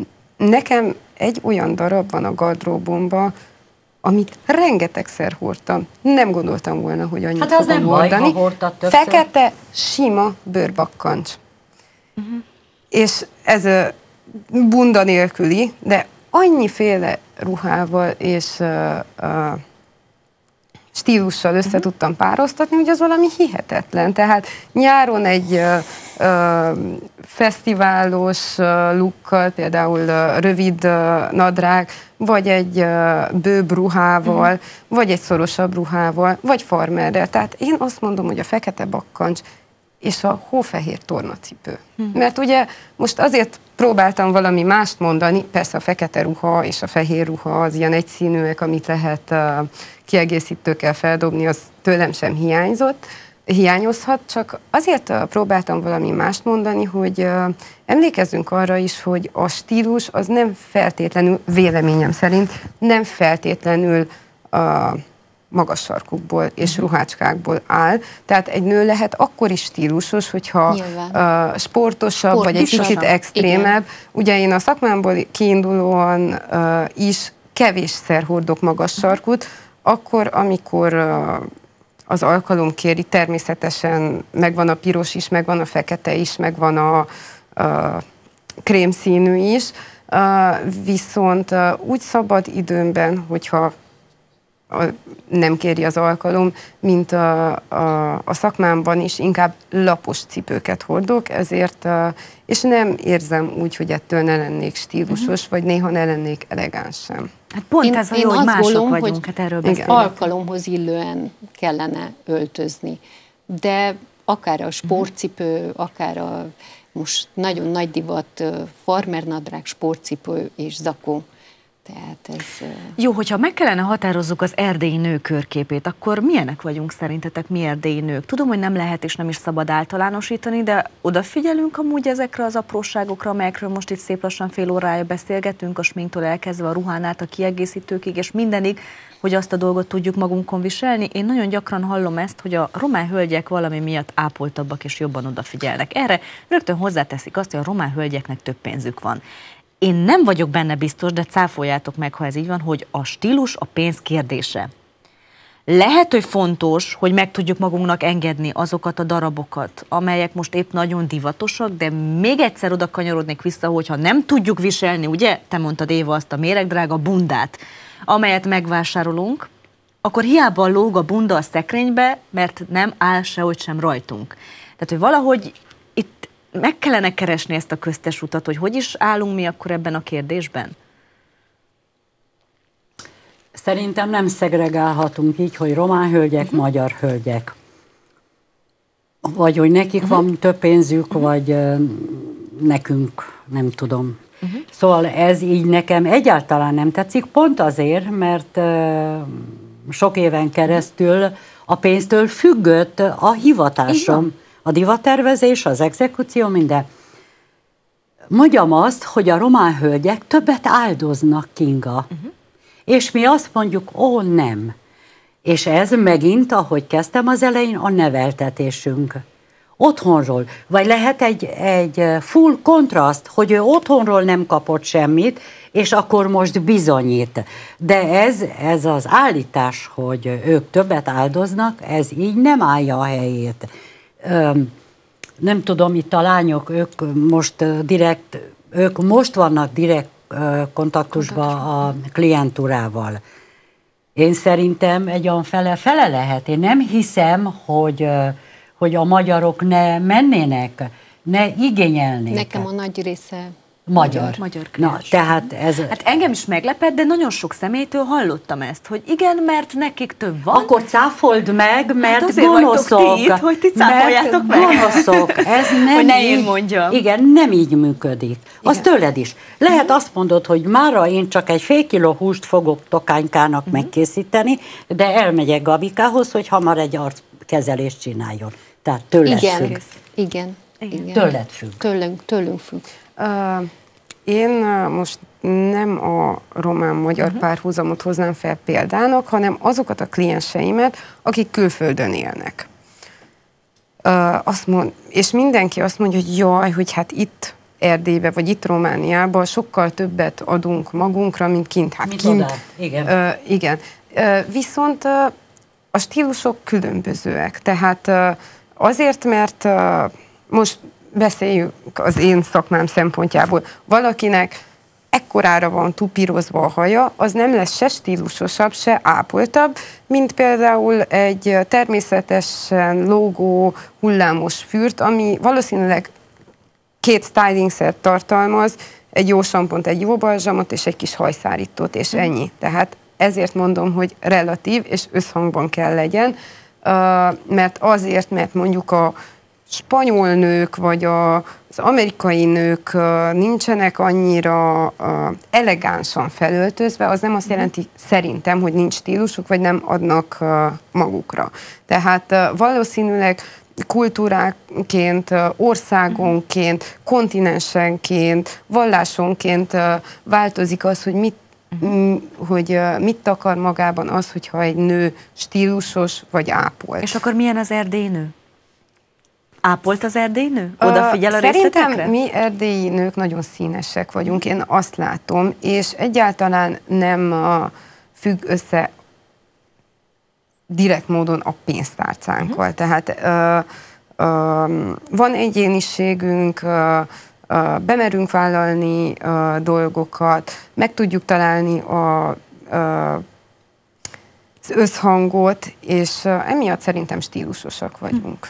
C: Nekem egy olyan darab van a gardróbomban, amit rengetegszer hordtam. Nem gondoltam volna, hogy annyit
B: hát
C: fogom hordani. Fekete, sima bőrbakkancs. Uh-huh. És ez uh, bunda nélküli, de annyiféle ruhával és uh, uh, stílussal össze uh-huh. tudtam pároztatni, hogy az valami hihetetlen. Tehát nyáron egy uh, uh, fesztiválos uh, lookkal, például uh, rövid uh, nadrág, vagy egy uh, bőbb ruhával, uh-huh. vagy egy szorosabb ruhával, vagy farmerrel. Tehát én azt mondom, hogy a fekete bakkancs és a hófehér tornacipő. Uh-huh. Mert ugye most azért próbáltam valami mást mondani, persze a fekete ruha és a fehér ruha az ilyen egyszínűek, amit lehet uh, kiegészítőkkel feldobni, az tőlem sem hiányzott, hiányozhat, csak azért uh, próbáltam valami mást mondani, hogy uh, emlékezzünk arra is, hogy a stílus az nem feltétlenül, véleményem szerint, nem feltétlenül uh, magas sarkukból és ruhácskákból áll. Tehát egy nő lehet akkor is stílusos, hogyha uh, sportosabb, Sport, vagy egy kicsit extrémebb. Igen. Ugye én a szakmámból kiindulóan uh, is kevésszer hordok magas sarkút, akkor, amikor uh, az alkalom kéri, természetesen megvan a piros is, megvan a fekete is, megvan a uh, krémszínű is, uh, viszont uh, úgy szabad időmben, hogyha a, nem kéri az alkalom, mint a, a, a szakmámban is inkább lapos cipőket hordok, ezért, uh, és nem érzem úgy, hogy ettől ne lennék stílusos, uh-huh. vagy néha ne lennék elegáns sem.
A: Hát pont én, ez a jó, hogy mások gondolom, vagyunk,
D: hogy
A: hát erről beszélünk.
D: Alkalomhoz illően kellene öltözni, de akár a sportcipő, uh-huh. akár a most nagyon nagy divat farmernadrág, sportcipő és zakó. Tehát ez...
A: Jó, hogyha meg kellene határozzuk az erdélyi nő körképét, akkor milyenek vagyunk szerintetek, mi erdélyi nők? Tudom, hogy nem lehet és nem is szabad általánosítani, de odafigyelünk amúgy ezekre az apróságokra, amelyekről most itt szép lassan fél órája beszélgetünk, a sminktől elkezdve a ruhán át a kiegészítőkig, és mindenig, hogy azt a dolgot tudjuk magunkon viselni. Én nagyon gyakran hallom ezt, hogy a román hölgyek valami miatt ápoltabbak és jobban odafigyelnek. Erre rögtön hozzáteszik azt, hogy a román hölgyeknek több pénzük van. Én nem vagyok benne biztos, de cáfoljátok meg, ha ez így van, hogy a stílus a pénz kérdése. Lehet, hogy fontos, hogy meg tudjuk magunknak engedni azokat a darabokat, amelyek most épp nagyon divatosak, de még egyszer oda kanyarodnék vissza, hogyha nem tudjuk viselni, ugye, te mondtad Éva azt a méregdrága bundát, amelyet megvásárolunk, akkor hiába lóg a bunda a szekrénybe, mert nem áll sehogy sem rajtunk. Tehát, hogy valahogy itt meg kellene keresni ezt a köztes utat, hogy hogy is állunk mi akkor ebben a kérdésben?
B: Szerintem nem szegregálhatunk így, hogy román hölgyek, uh-huh. magyar hölgyek. Vagy hogy nekik uh-huh. van több pénzük, uh-huh. vagy uh, nekünk, nem tudom. Uh-huh. Szóval ez így nekem egyáltalán nem tetszik, pont azért, mert uh, sok éven keresztül a pénztől függött a hivatásom. A divattervezés, az exekúció, minden. Mondjam azt, hogy a román hölgyek többet áldoznak, Kinga. Uh-huh. És mi azt mondjuk, ó, nem. És ez megint, ahogy kezdtem az elején, a neveltetésünk. Otthonról. Vagy lehet egy, egy full kontraszt, hogy ő otthonról nem kapott semmit, és akkor most bizonyít. De ez, ez az állítás, hogy ők többet áldoznak, ez így nem állja a helyét. Nem tudom, itt a lányok, ők most direkt, ők most vannak direkt kontaktusban a klientúrával. Én szerintem egy olyan fele, fele lehet. Én nem hiszem, hogy, hogy a magyarok ne mennének, ne igényelnék.
D: Nekem a nagy része
B: magyar.
A: Magyar
B: Na, tehát ez...
A: Hát engem is meglepett, de nagyon sok személytől hallottam ezt, hogy igen, mert nekik több van.
B: Akkor cáfold meg, mert
A: hát
B: gonoszok.
A: Ti itt, hogy ti cáfoljátok meg.
B: Gonoszok. Ez nem
A: hogy ne
B: így,
A: én mondjam.
B: Igen, nem így működik. Az igen. Tőled is. Lehet uh-huh. azt mondod, hogy mára én csak egy fél kiló húst fogok tokánykának uh-huh. megkészíteni, de elmegyek Gabikához, hogy hamar egy arckezelést csináljon. Tehát tőled
D: igen.
B: függ.
D: Igen. Igen.
B: Tőled függ.
D: Tőlünk, tőlünk függ.
C: Uh, én most nem a román-magyar uh-huh. párhuzamot hoznám fel példának, hanem azokat a klienseimet, akik külföldön élnek. Uh, azt mond, és mindenki azt mondja, hogy jaj, hogy hát itt Erdélybe, vagy itt Romániában sokkal többet adunk magunkra, mint kint. Hát
B: mint
C: kint.
B: Oda. Igen.
C: Uh, igen. Uh, viszont uh, a stílusok különbözőek. Tehát uh, azért, mert uh, most beszéljük az én szakmám szempontjából, valakinek ekkorára van tupírozva a haja, az nem lesz se stílusosabb, se ápoltabb, mint például egy természetesen lógó, hullámos fürt, ami valószínűleg két styling-szert tartalmaz, egy jó sampont, egy jó balzsamot és egy kis hajszárítót, és ennyi. Tehát ezért mondom, hogy relatív és összhangban kell legyen, mert azért, mert mondjuk a spanyol nők, vagy a, az amerikai nők nincsenek annyira elegánsan felöltözve, az nem azt jelenti szerintem, hogy nincs stílusuk, vagy nem adnak magukra. Tehát valószínűleg kultúráként, országonként, kontinensenként, vallásonként változik az, hogy mit, hogy mit akar magában az, hogyha egy nő stílusos vagy ápolt.
A: És akkor milyen az erdélyi nő? Ápolt az erdélyi nő? Odafigyel a
C: Szerintem
A: részletekre?
C: mi erdélyi nők nagyon színesek vagyunk, én azt látom, és egyáltalán nem függ össze direkt módon a pénztárcánkkal. Uh-huh. Tehát uh, uh, van egyéniségünk, uh, uh, bemerünk vállalni uh, dolgokat, meg tudjuk találni a, uh, az összhangot, és uh, emiatt szerintem stílusosak vagyunk.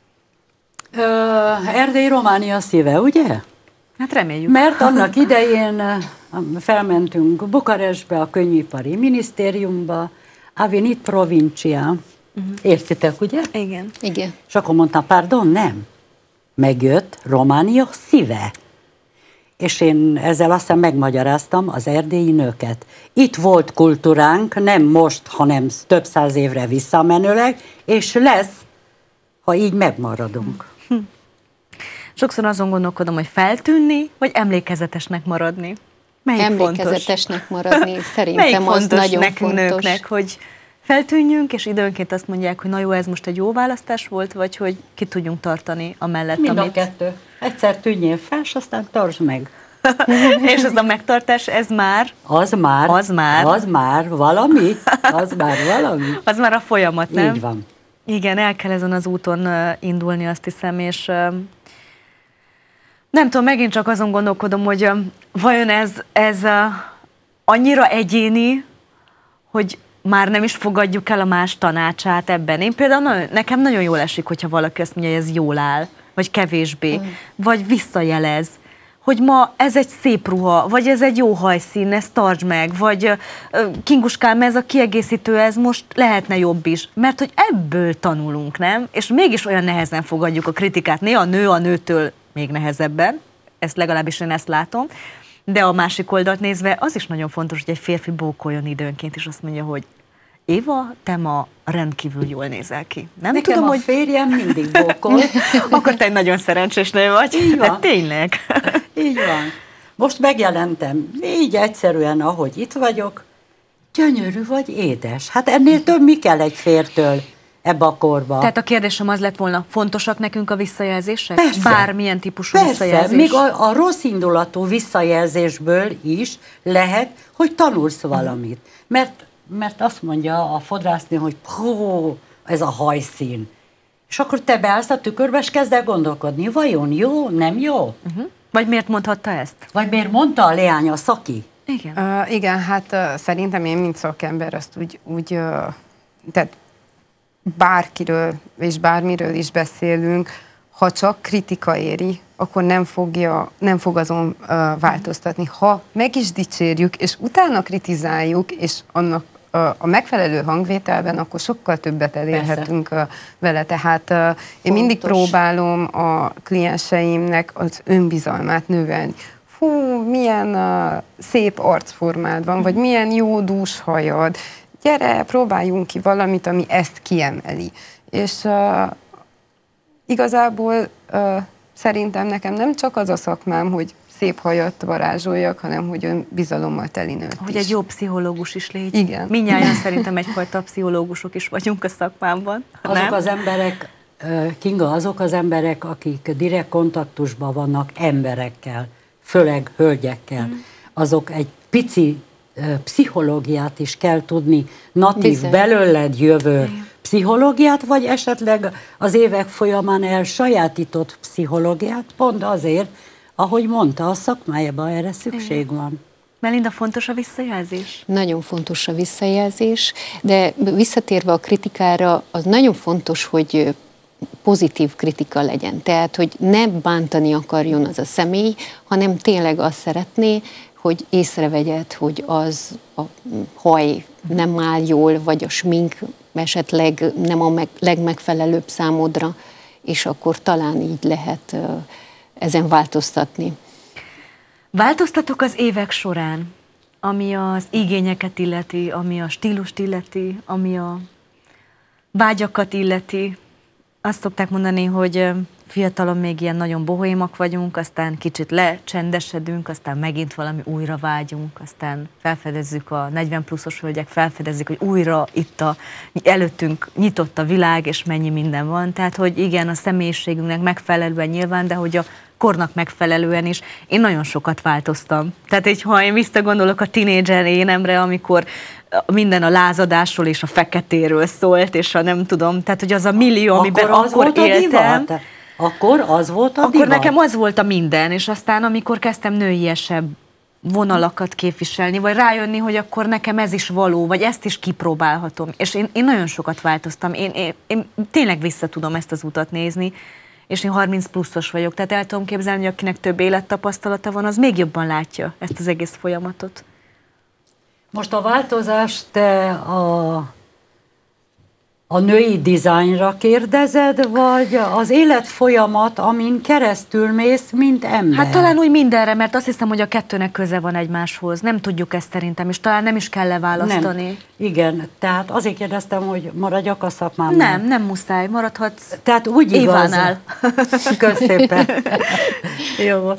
B: Uh, Erdély Románia szíve, ugye?
A: Hát reméljük.
B: Mert annak idején felmentünk Bukarestbe, a könyvipari minisztériumba, Avenit Provincia. Uh-huh. Értitek, ugye?
A: Igen.
D: Igen.
B: És akkor mondtam, pardon, nem. Megjött Románia szíve. És én ezzel aztán megmagyaráztam az erdélyi nőket. Itt volt kultúránk, nem most, hanem több száz évre visszamenőleg, és lesz, ha így megmaradunk. Hm.
A: Sokszor azon gondolkodom, hogy feltűnni, vagy emlékezetesnek maradni. Melyik
D: Emlékezetesnek
A: fontos?
D: maradni szerintem az nagyon
A: nekünk
D: fontos.
A: Nőknek, hogy feltűnjünk, és időnként azt mondják, hogy na jó, ez most egy jó választás volt, vagy hogy ki tudjunk tartani amellett,
B: Mind
A: amit...
B: a kettő. Egyszer tűnjél fel, és aztán tartsd meg.
A: És az a megtartás, ez már...
B: Az már.
A: Az már.
B: Az már valami. Az már valami.
A: Az már a folyamat, nem?
B: Így van.
A: Igen, el kell ezen az úton uh, indulni, azt hiszem, és uh, nem tudom, megint csak azon gondolkodom, hogy uh, vajon ez, ez uh, annyira egyéni, hogy már nem is fogadjuk el a más tanácsát ebben. Én például nagyon, nekem nagyon jól esik, hogyha valaki azt mondja, hogy ez jól áll, vagy kevésbé, mm. vagy visszajelez, hogy ma ez egy szép ruha, vagy ez egy jó hajszín, ezt tartsd meg, vagy uh, Kinguskám, ez a kiegészítő, ez most lehetne jobb is. Mert hogy ebből tanulunk, nem? És mégis olyan nehezen fogadjuk a kritikát. Néha a nő a nőtől még nehezebben, ezt legalábbis én ezt látom, de a másik oldalt nézve az is nagyon fontos, hogy egy férfi bókoljon időnként, és azt mondja, hogy Éva, te ma rendkívül jól nézel ki. Nem
B: Nekem
A: tudom,
B: a
A: hogy
B: férjem mindig bókol.
A: Akkor te egy nagyon szerencsés nő vagy.
B: Így van.
A: De tényleg.
B: Így van. Most megjelentem, így egyszerűen, ahogy itt vagyok, gyönyörű vagy, édes. Hát ennél több mi kell egy fértől ebbe a korba?
A: Tehát a kérdésem az lett volna, fontosak nekünk a visszajelzések?
B: Persze.
A: Bármilyen típusú
B: Persze,
A: visszajelzés?
B: még a, a rossz indulatú visszajelzésből is lehet, hogy tanulsz valamit. Mert, mert azt mondja a fodrásznő, hogy hó, ez a hajszín. És akkor te beállsz a tükörbe, és kezd el gondolkodni, vajon jó, nem jó?
A: Uh-huh. Vagy miért mondhatta ezt?
B: Vagy miért mondta a leány, a szaki?
A: Igen.
C: Uh, igen, hát uh, szerintem én, mint szakember, azt úgy, úgy uh, tehát bárkiről és bármiről is beszélünk, ha csak kritika éri, akkor nem, fogja, nem fog azon uh, változtatni. Ha meg is dicsérjük, és utána kritizáljuk, és annak uh, a megfelelő hangvételben, akkor sokkal többet elérhetünk uh, vele. Tehát uh, én mindig próbálom a klienseimnek az önbizalmát növelni. Fú, milyen uh, szép arcformád van, vagy milyen jó dús hajad. Gyere, próbáljunk ki valamit, ami ezt kiemeli. És uh, igazából uh, szerintem nekem nem csak az a szakmám, hogy szép hajat varázsoljak, hanem hogy ön bizalommal teli nőt
A: Hogy
C: is.
A: egy jó pszichológus is légy.
C: Igen.
A: Mindnyájan szerintem egyfajta pszichológusok is vagyunk a szakmámban.
B: Azok
A: nem?
B: az emberek, Kinga, azok az emberek, akik direkt kontaktusban vannak emberekkel, főleg hölgyekkel, mm. azok egy pici pszichológiát is kell tudni, natív, Bizony. belőled jövő Igen. pszichológiát, vagy esetleg az évek folyamán elsajátított pszichológiát, pont azért, ahogy mondta, a szakmájában erre szükség Igen. van.
A: Melinda, fontos a visszajelzés?
D: Nagyon fontos a visszajelzés, de visszatérve a kritikára, az nagyon fontos, hogy pozitív kritika legyen. Tehát, hogy ne bántani akarjon az a személy, hanem tényleg azt szeretné, hogy észrevegyed, hogy az a haj nem áll jól, vagy a smink esetleg nem a meg, legmegfelelőbb számodra, és akkor talán így lehet uh, ezen változtatni.
A: Változtatok az évek során, ami az igényeket illeti, ami a stílust illeti, ami a vágyakat illeti. Azt szokták mondani, hogy fiatalon még ilyen nagyon bohémak vagyunk, aztán kicsit lecsendesedünk, aztán megint valami újra vágyunk, aztán felfedezzük a negyven pluszos hölgyek, felfedezzük, hogy újra itt a, előttünk nyitott a világ, és mennyi minden van. Tehát, hogy igen, a személyiségünknek megfelelően nyilván, de hogy a kornak megfelelően is. Én nagyon sokat változtam. Tehát, hogy ha én visszagondolok a tinédzser énemre, amikor minden a lázadásról és a feketéről szólt, és a nem tudom, tehát, hogy az a millió, amiben
B: akkor, az
A: akkor
B: volt
A: éltem.
B: A akkor az volt a
A: Akkor
B: divat?
A: nekem az volt a minden, és aztán amikor kezdtem nőiesebb vonalakat képviselni, vagy rájönni, hogy akkor nekem ez is való, vagy ezt is kipróbálhatom. És én, én nagyon sokat változtam. Én, én, én tényleg vissza tudom ezt az utat nézni, és én harminc pluszos vagyok, tehát el tudom képzelni, hogy akinek több élettapasztalata van, az még jobban látja ezt az egész folyamatot.
B: Most a változást te a, a női dizájnra kérdezed, vagy az életfolyamat, amin keresztül mész, mint ember?
A: Hát talán úgy mindenre, mert azt hiszem, hogy a kettőnek köze van egymáshoz. Nem tudjuk ezt szerintem, és talán nem is kell leválasztani.
B: Nem. Igen, tehát azért kérdeztem, hogy maradjak a szakmámmal.
A: Nem, nem muszáj, maradhatsz
B: tehát úgy
A: Évánál.
B: Kösz szépen. Jó.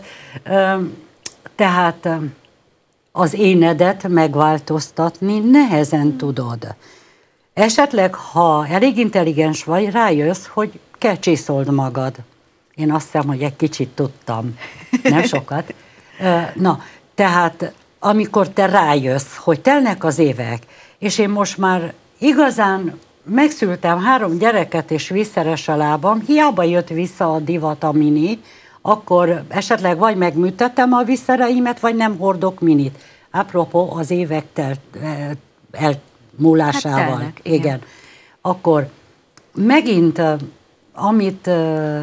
B: Tehát az énedet megváltoztatni nehezen tudod. Esetleg, ha elég intelligens vagy, rájössz, hogy kell csiszold magad. Én azt hiszem, hogy egy kicsit tudtam, nem sokat. Na, tehát amikor te rájössz, hogy telnek az évek, és én most már igazán megszültem három gyereket, és vízszeres a lábam, hiába jött vissza a divat a mini, akkor esetleg vagy megműtettem a vízszereimet, vagy nem hordok minit. Apropó az évek telt, elmúlásával. Hát telnek, igen. igen. Akkor megint, amit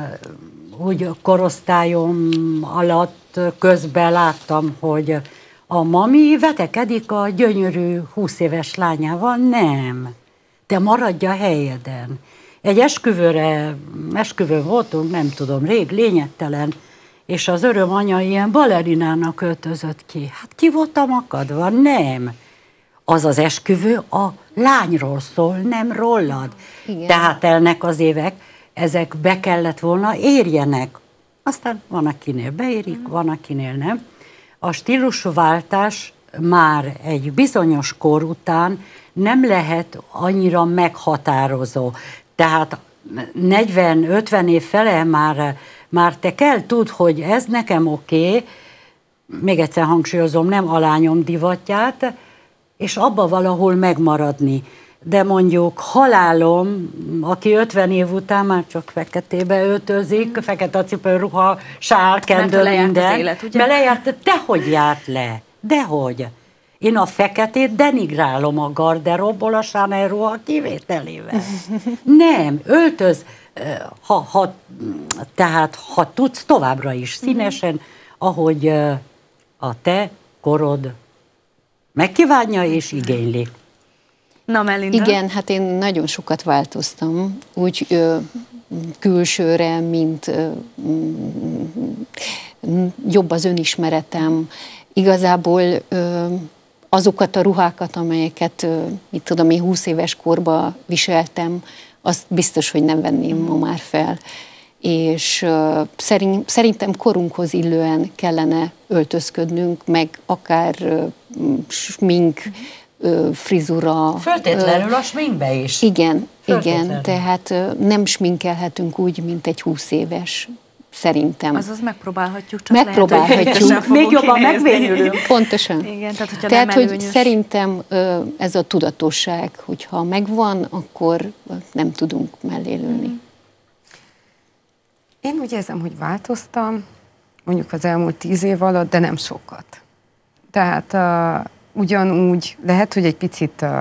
B: úgy korosztályom alatt közben láttam, hogy a mami vetekedik a gyönyörű húsz éves lányával. Nem. Te maradj a helyeden. Egy esküvőre, esküvőn voltunk, nem tudom, rég, lényegtelen, és az öröm anya ilyen balerinának öltözött ki. Hát ki voltam akadva? Nem. Az az esküvő a lányról szól, nem rólad. Igen. Tehát telnek az évek, ezek be kellett volna érjenek. Aztán van, akinél beérik, mm. van, akinél nem. A stílusváltás már egy bizonyos kor után nem lehet annyira meghatározó. Tehát negyven-ötven év fele már, már te kell tudd, hogy ez nekem oké, okay, még egyszer hangsúlyozom, nem a lányom divatját, és abba valahol megmaradni. De mondjuk halálom, aki ötven év után már csak feketébe öltözik, mm. fekete cipőruha, sál, kendő, minden. Élet, ugye? Belejárt, dehogy járt le, dehogy. Én a feketét denigrálom a garderobból a Chanel ruha kivételével. Nem, öltöz, ha, ha, tehát ha tudsz továbbra is színesen, ahogy a te korod megkívánja és igényli.
A: Na, Melinda?
D: Igen, hát én nagyon sokat változtam, úgy ö, külsőre, mint ö, jobb az önismeretem. Igazából ö, azokat a ruhákat, amelyeket, ö, mit tudom én, húsz éves korban viseltem, azt biztos, hogy nem venném ma már fel. és uh, szerint, szerintem korunkhoz illően kellene öltözködnünk, meg akár uh, smink, uh, frizura.
B: Föltétlenül uh, a sminkbe is.
D: Igen, igen, tehát uh, nem sminkelhetünk úgy, mint egy húsz éves. Szerintem.
A: Azaz megpróbálhatjuk, csak
D: megpróbálhatjuk.
A: Lehet,
B: még jobban megvénülünk.
D: Pontosan.
A: Igen, tehát, hogyha
D: tehát
A: nem
D: hogy
A: előnyös.
D: szerintem ez a tudatosság, hogyha megvan, akkor nem tudunk mellélőni.
C: Én úgy érzem, hogy változtam, mondjuk az elmúlt tíz év alatt, de nem sokat. Tehát uh, ugyanúgy, lehet, hogy egy picit uh,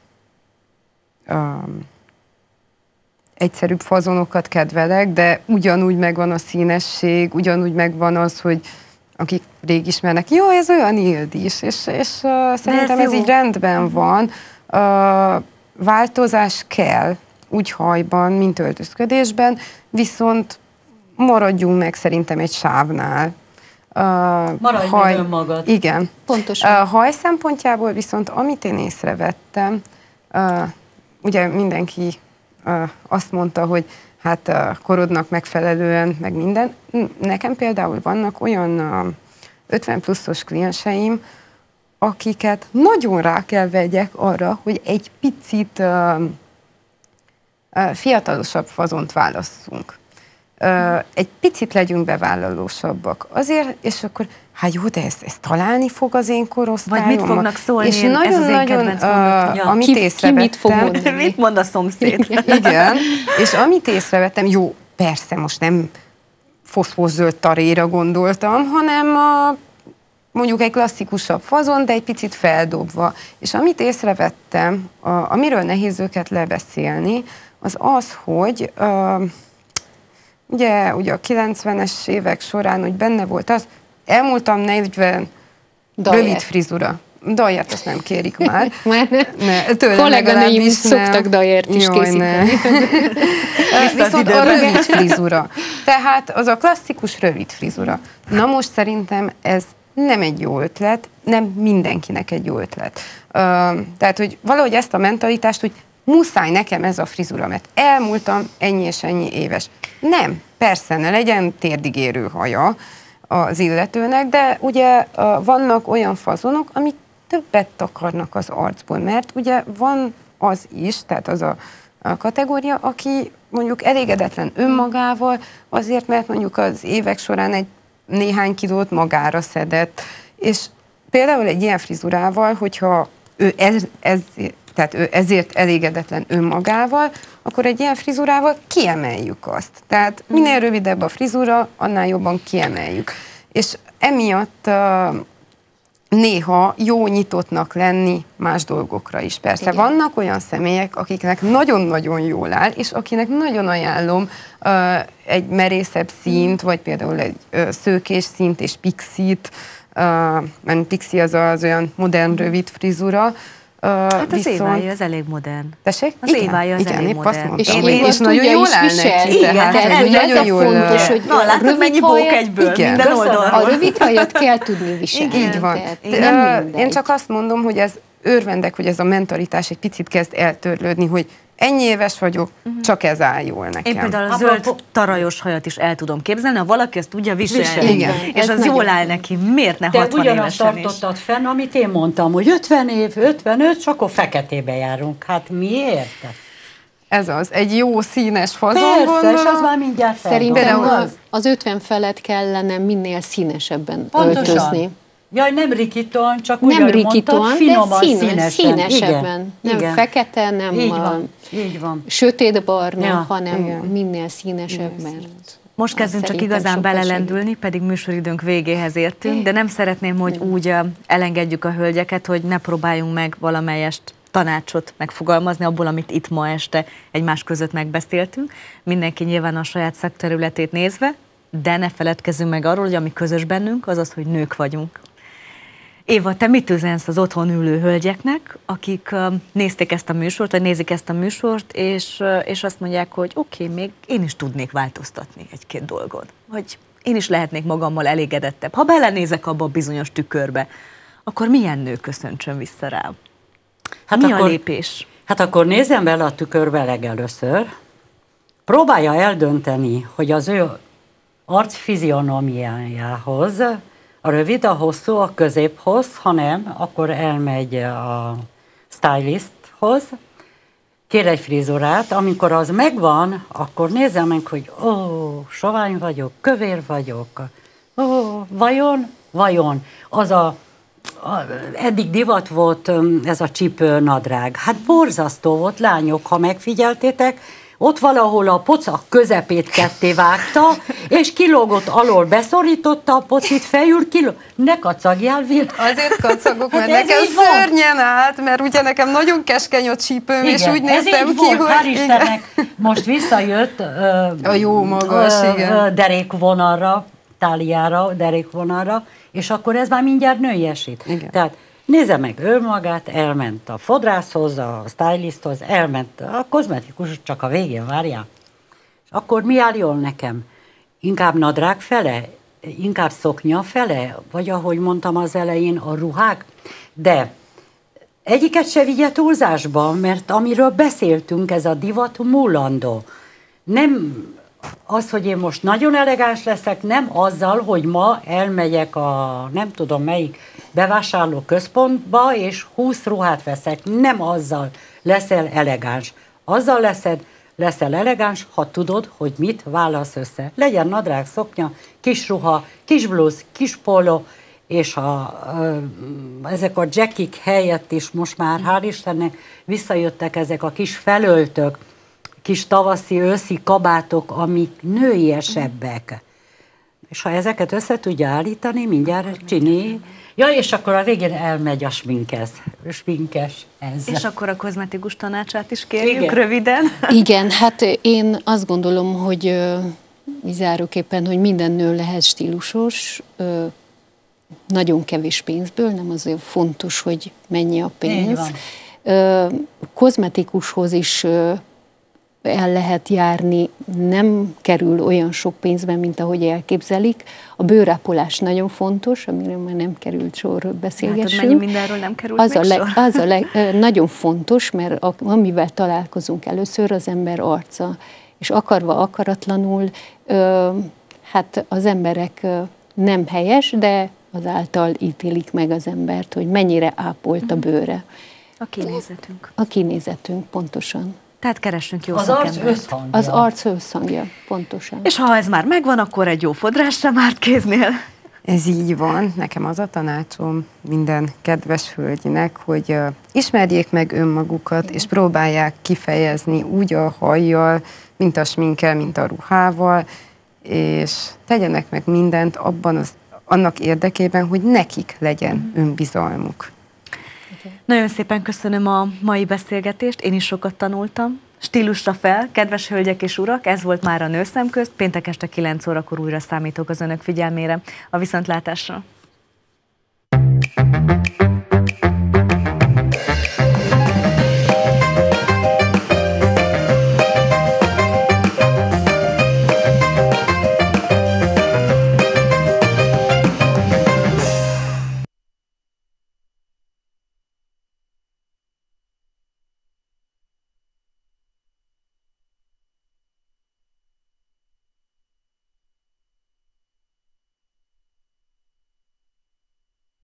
C: uh, egyszerűbb fazonokat kedvelek, de ugyanúgy megvan a színesség, ugyanúgy megvan az, hogy akik rég ismernek, jó, ez olyan Ildis, és, és uh, szerintem ez, ez így rendben van. Uh, változás kell, úgy hajban, mint öltözködésben, viszont maradjunk meg szerintem egy sávnál. Uh,
B: Maradj
C: haj,
B: meg önmagad.
C: Igen.
D: Pontosan.
C: Uh, haj szempontjából viszont, amit én észrevettem, uh, ugye mindenki uh, azt mondta, hogy hát uh, korodnak megfelelően, meg minden. Nekem például vannak olyan uh, ötven pluszos klienseim, akiket nagyon rá kell vegyek arra, hogy egy picit uh, uh, fiatalosabb fazont válasszunk. Uh, egy picit legyünk bevállalósabbak. Azért, és akkor, hát jó, de ezt, ezt találni fog az én korosztályom.
A: Vagy mit fognak szólni,
C: és
A: ez
C: nagyon,
A: az én
C: nagyon,
A: kedvenc
C: uh,
A: ja.
C: amit
D: ki,
C: észrevettem.
D: Ki mit fog mondani?
A: Mit mond a szomszéd?
C: Igen, és amit észrevettem, jó, persze, most nem foszforzöld taréra gondoltam, hanem a, mondjuk egy klasszikusabb fazon, de egy picit feldobva. És amit észrevettem, a, amiről nehéz őket lebeszélni, az az, hogy uh, ugye, ugye a kilencvenes évek során úgy benne volt az, elmúltam negyven
D: Dajer.
C: rövid frizura. Dajert azt nem kérik már.
D: Már nem.
C: Ne, tőlem
D: kolléganőim
C: legalábbis
D: szoktak dajert is
C: Jaj,
D: készíteni.
C: Viszont a rövid frizura. Tehát az a klasszikus rövid frizura. Na most szerintem ez nem egy jó ötlet, nem mindenkinek egy jó ötlet. Uh, tehát, hogy valahogy ezt a mentalitást, hogy muszáj nekem ez a frizura, mert elmúltam ennyi és ennyi éves. Nem, persze, ne legyen térdigérő haja az illetőnek, de ugye uh, vannak olyan fazonok, amik többet takarnak az arcból, mert ugye van az is, tehát az a, a kategória, aki mondjuk elégedetlen önmagával, azért, mert mondjuk az évek során egy néhány kilót magára szedett, és például egy ilyen frizurával, hogyha ő ez, ez, tehát ő ezért elégedetlen önmagával, akkor egy ilyen frizurával kiemeljük azt. Tehát minél rövidebb a frizura, annál jobban kiemeljük. És emiatt uh, néha jó nyitottnak lenni más dolgokra is. Persze igen. Vannak olyan személyek, akiknek nagyon-nagyon jól áll, és akinek nagyon ajánlom uh, egy merészebb színt, vagy például egy uh, szőkés színt és pixit, uh, mert pixi az az olyan modern, rövid frizura. Uh,
A: hát az
C: viszont...
A: évája, az elég modern.
C: Tessék?
A: Az
C: igen,
A: évája az
C: igen,
A: elég
C: épp
A: modern.
C: azt mondtam.
D: És,
C: és, és nagyon jól áll neki.
D: Igen, tehát,
C: tehát,
D: hogy ez a
C: jól,
D: fontos, hogy
A: na, látod, mennyi bók egyből,
C: igen.
A: minden oldalról.
D: A rövid hajat kell tudni viselni.
C: Így van.
D: Tehát,
C: Én csak azt mondom, hogy ez örvendek, hogy ez a mentalitás egy picit kezd eltörlődni, hogy ennyi éves vagyok, uh-huh. csak ez áll jól nekem.
A: Én például a zöld tarajos hajat is el tudom képzelni, ha valaki ezt tudja viselni,
C: igen.
A: és az jól áll neki, miért ne hatvan évesen is?
B: Te ugyanazt tartottad fenn, amit én mondtam, hogy ötven év, ötvenöt, és akkor feketébe járunk. Hát miért?
C: Ez az, egy jó színes fazon.
B: Persze,
C: gondolom.
B: és az már mindjárt
D: szerintem az, az ötven felett kellene minél színesebben
B: pontosan
D: öltözni.
B: Jaj, nem rikítóan, csak
D: nem
B: úgy,
D: rikítóan,
B: mondtad, finoman,
D: de színes,
B: színesen.
D: színesebben.
B: Igen.
D: Nem
B: igen.
D: fekete, nem
B: így
D: a
B: van. Így van.
D: sötétbarna,
B: ja.
D: hanem
C: igen.
D: minél színesebb, mert
A: most kezdünk csak igazán belelendülni, pedig műsoridőnk végéhez értünk, de nem szeretném, hogy úgy elengedjük a hölgyeket, hogy ne próbáljunk meg valamelyest tanácsot megfogalmazni abból, amit itt ma este egymás között megbeszéltünk. Mindenki nyilván a saját szakterületét nézve, de ne feledkezzünk meg arról, hogy ami közös bennünk, az az, hogy nők vagyunk. Éva, te mit üzensz az otthon ülő hölgyeknek, akik uh, nézték ezt a műsort, vagy nézik ezt a műsort, és, uh, és azt mondják, hogy oké, okay, még én is tudnék változtatni egy-két dolgon, vagy én is lehetnék magammal elégedettebb. Ha belenézek abba a bizonyos tükörbe, akkor milyen nő köszöntsön vissza rám? Hát Mi akkor, a lépés?
B: Hát akkor nézzem bele a tükörbe legelőször, próbálja eldönteni, hogy az ő arc fizionomiájához a rövid, a hosszú, a középhoz, ha nem, akkor elmegy a stylisthoz, kér egy frizurát, amikor az megvan, akkor nézze meg, hogy ó, sovány vagyok, kövér vagyok, ó, vajon, vajon, az a, a eddig divat volt ez a csípőnadrág, hát borzasztó volt, lányok, ha megfigyeltétek, ott valahol a pocak közepét ketté vágta, és kilógott alól, beszorította a pocit, fejül, kiló... Ne kacagjál, Vil!
C: Azért kacagok, mert
B: Hát
C: nekem szörnyen állt, mert ugye nekem nagyon keskeny a csípőm,
B: igen,
C: és úgy
B: ez
C: néztem
B: így
C: ki,
B: volt,
C: hogy...
B: hál' Istennek, most visszajött ö,
C: a jó magas,
B: ö,
C: igen.
B: ö, derékvonalra, táliára, derékvonalra, és akkor ez már mindjárt nőiesít.
C: Igen.
B: Tehát nézze meg ő magát, elment a fodrászhoz, a stylisthoz, elment a kozmetikus, csak a végén várjál. És akkor mi áll jól nekem? Inkább nadrág fele? Inkább szoknya fele? Vagy ahogy mondtam az elején, a ruhák? De egyiket se vigye túlzásba, mert amiről beszéltünk, ez a divat múlandó. Nem az, hogy én most nagyon elegáns leszek, nem azzal, hogy ma elmegyek a nem tudom melyik bevásárló központba, és húsz ruhát veszek. Nem azzal leszel elegáns. Azzal leszed, leszel elegáns, ha tudod, hogy mit válasz össze. Legyen nadrág, szoknya, kis ruha, kis blúz, kis póló, és a, ezek a jackik helyett is most már, hál' Istennek, visszajöttek ezek a kis felöltök, kis tavaszi, őszi kabátok, amik nőiesebbek. És ha ezeket össze tudja állítani, mindjárt csinálni. Ja, és akkor a végén elmegy a sminkez, sminkes ez.
A: És akkor a kozmetikus tanácsát is kérjük,
B: igen,
A: röviden.
D: Igen, hát én azt gondolom, hogy ö, záróképpen, hogy minden nő lehet stílusos, ö, nagyon kevés pénzből, nem azért fontos, hogy mennyi a pénz. Ö, kozmetikushoz is ö, el lehet járni, nem kerül olyan sok pénzben, mint ahogy elképzelik. A bőrápolás nagyon fontos, amiről már nem került sor beszélgessünk.
A: Hát, mennyi mindenről nem került
D: az
A: még
D: a leg,
A: sor?
D: Az a leg, nagyon fontos, mert a, amivel találkozunk először, az ember arca. És akarva, akaratlanul, ö, hát az emberek ö, nem helyes, de azáltal ítélik meg az embert, hogy mennyire ápolt a bőre.
A: A kinézetünk.
D: A kinézetünk, pontosan.
A: Tehát keressünk jó
B: az arc
A: szakembert.
B: összhangja.
D: Az arc összhangja, pontosan.
A: És ha ez már megvan, akkor egy jó fodrás sem árt kéznél.
C: Ez így van. Nekem az a tanácsom minden kedves hölgynek, hogy uh, ismerjék meg önmagukat, és próbálják kifejezni úgy a hajjal, mint a sminkkel, mint a ruhával, és tegyenek meg mindent abban az, annak érdekében, hogy nekik legyen önbizalmuk.
A: Nagyon szépen köszönöm a mai beszélgetést, én is sokat tanultam. Stílusra fel, kedves hölgyek és urak, ez volt már a Nőszem közt, péntek este kilenc órakor újra számítok az önök figyelmére. A viszontlátásra!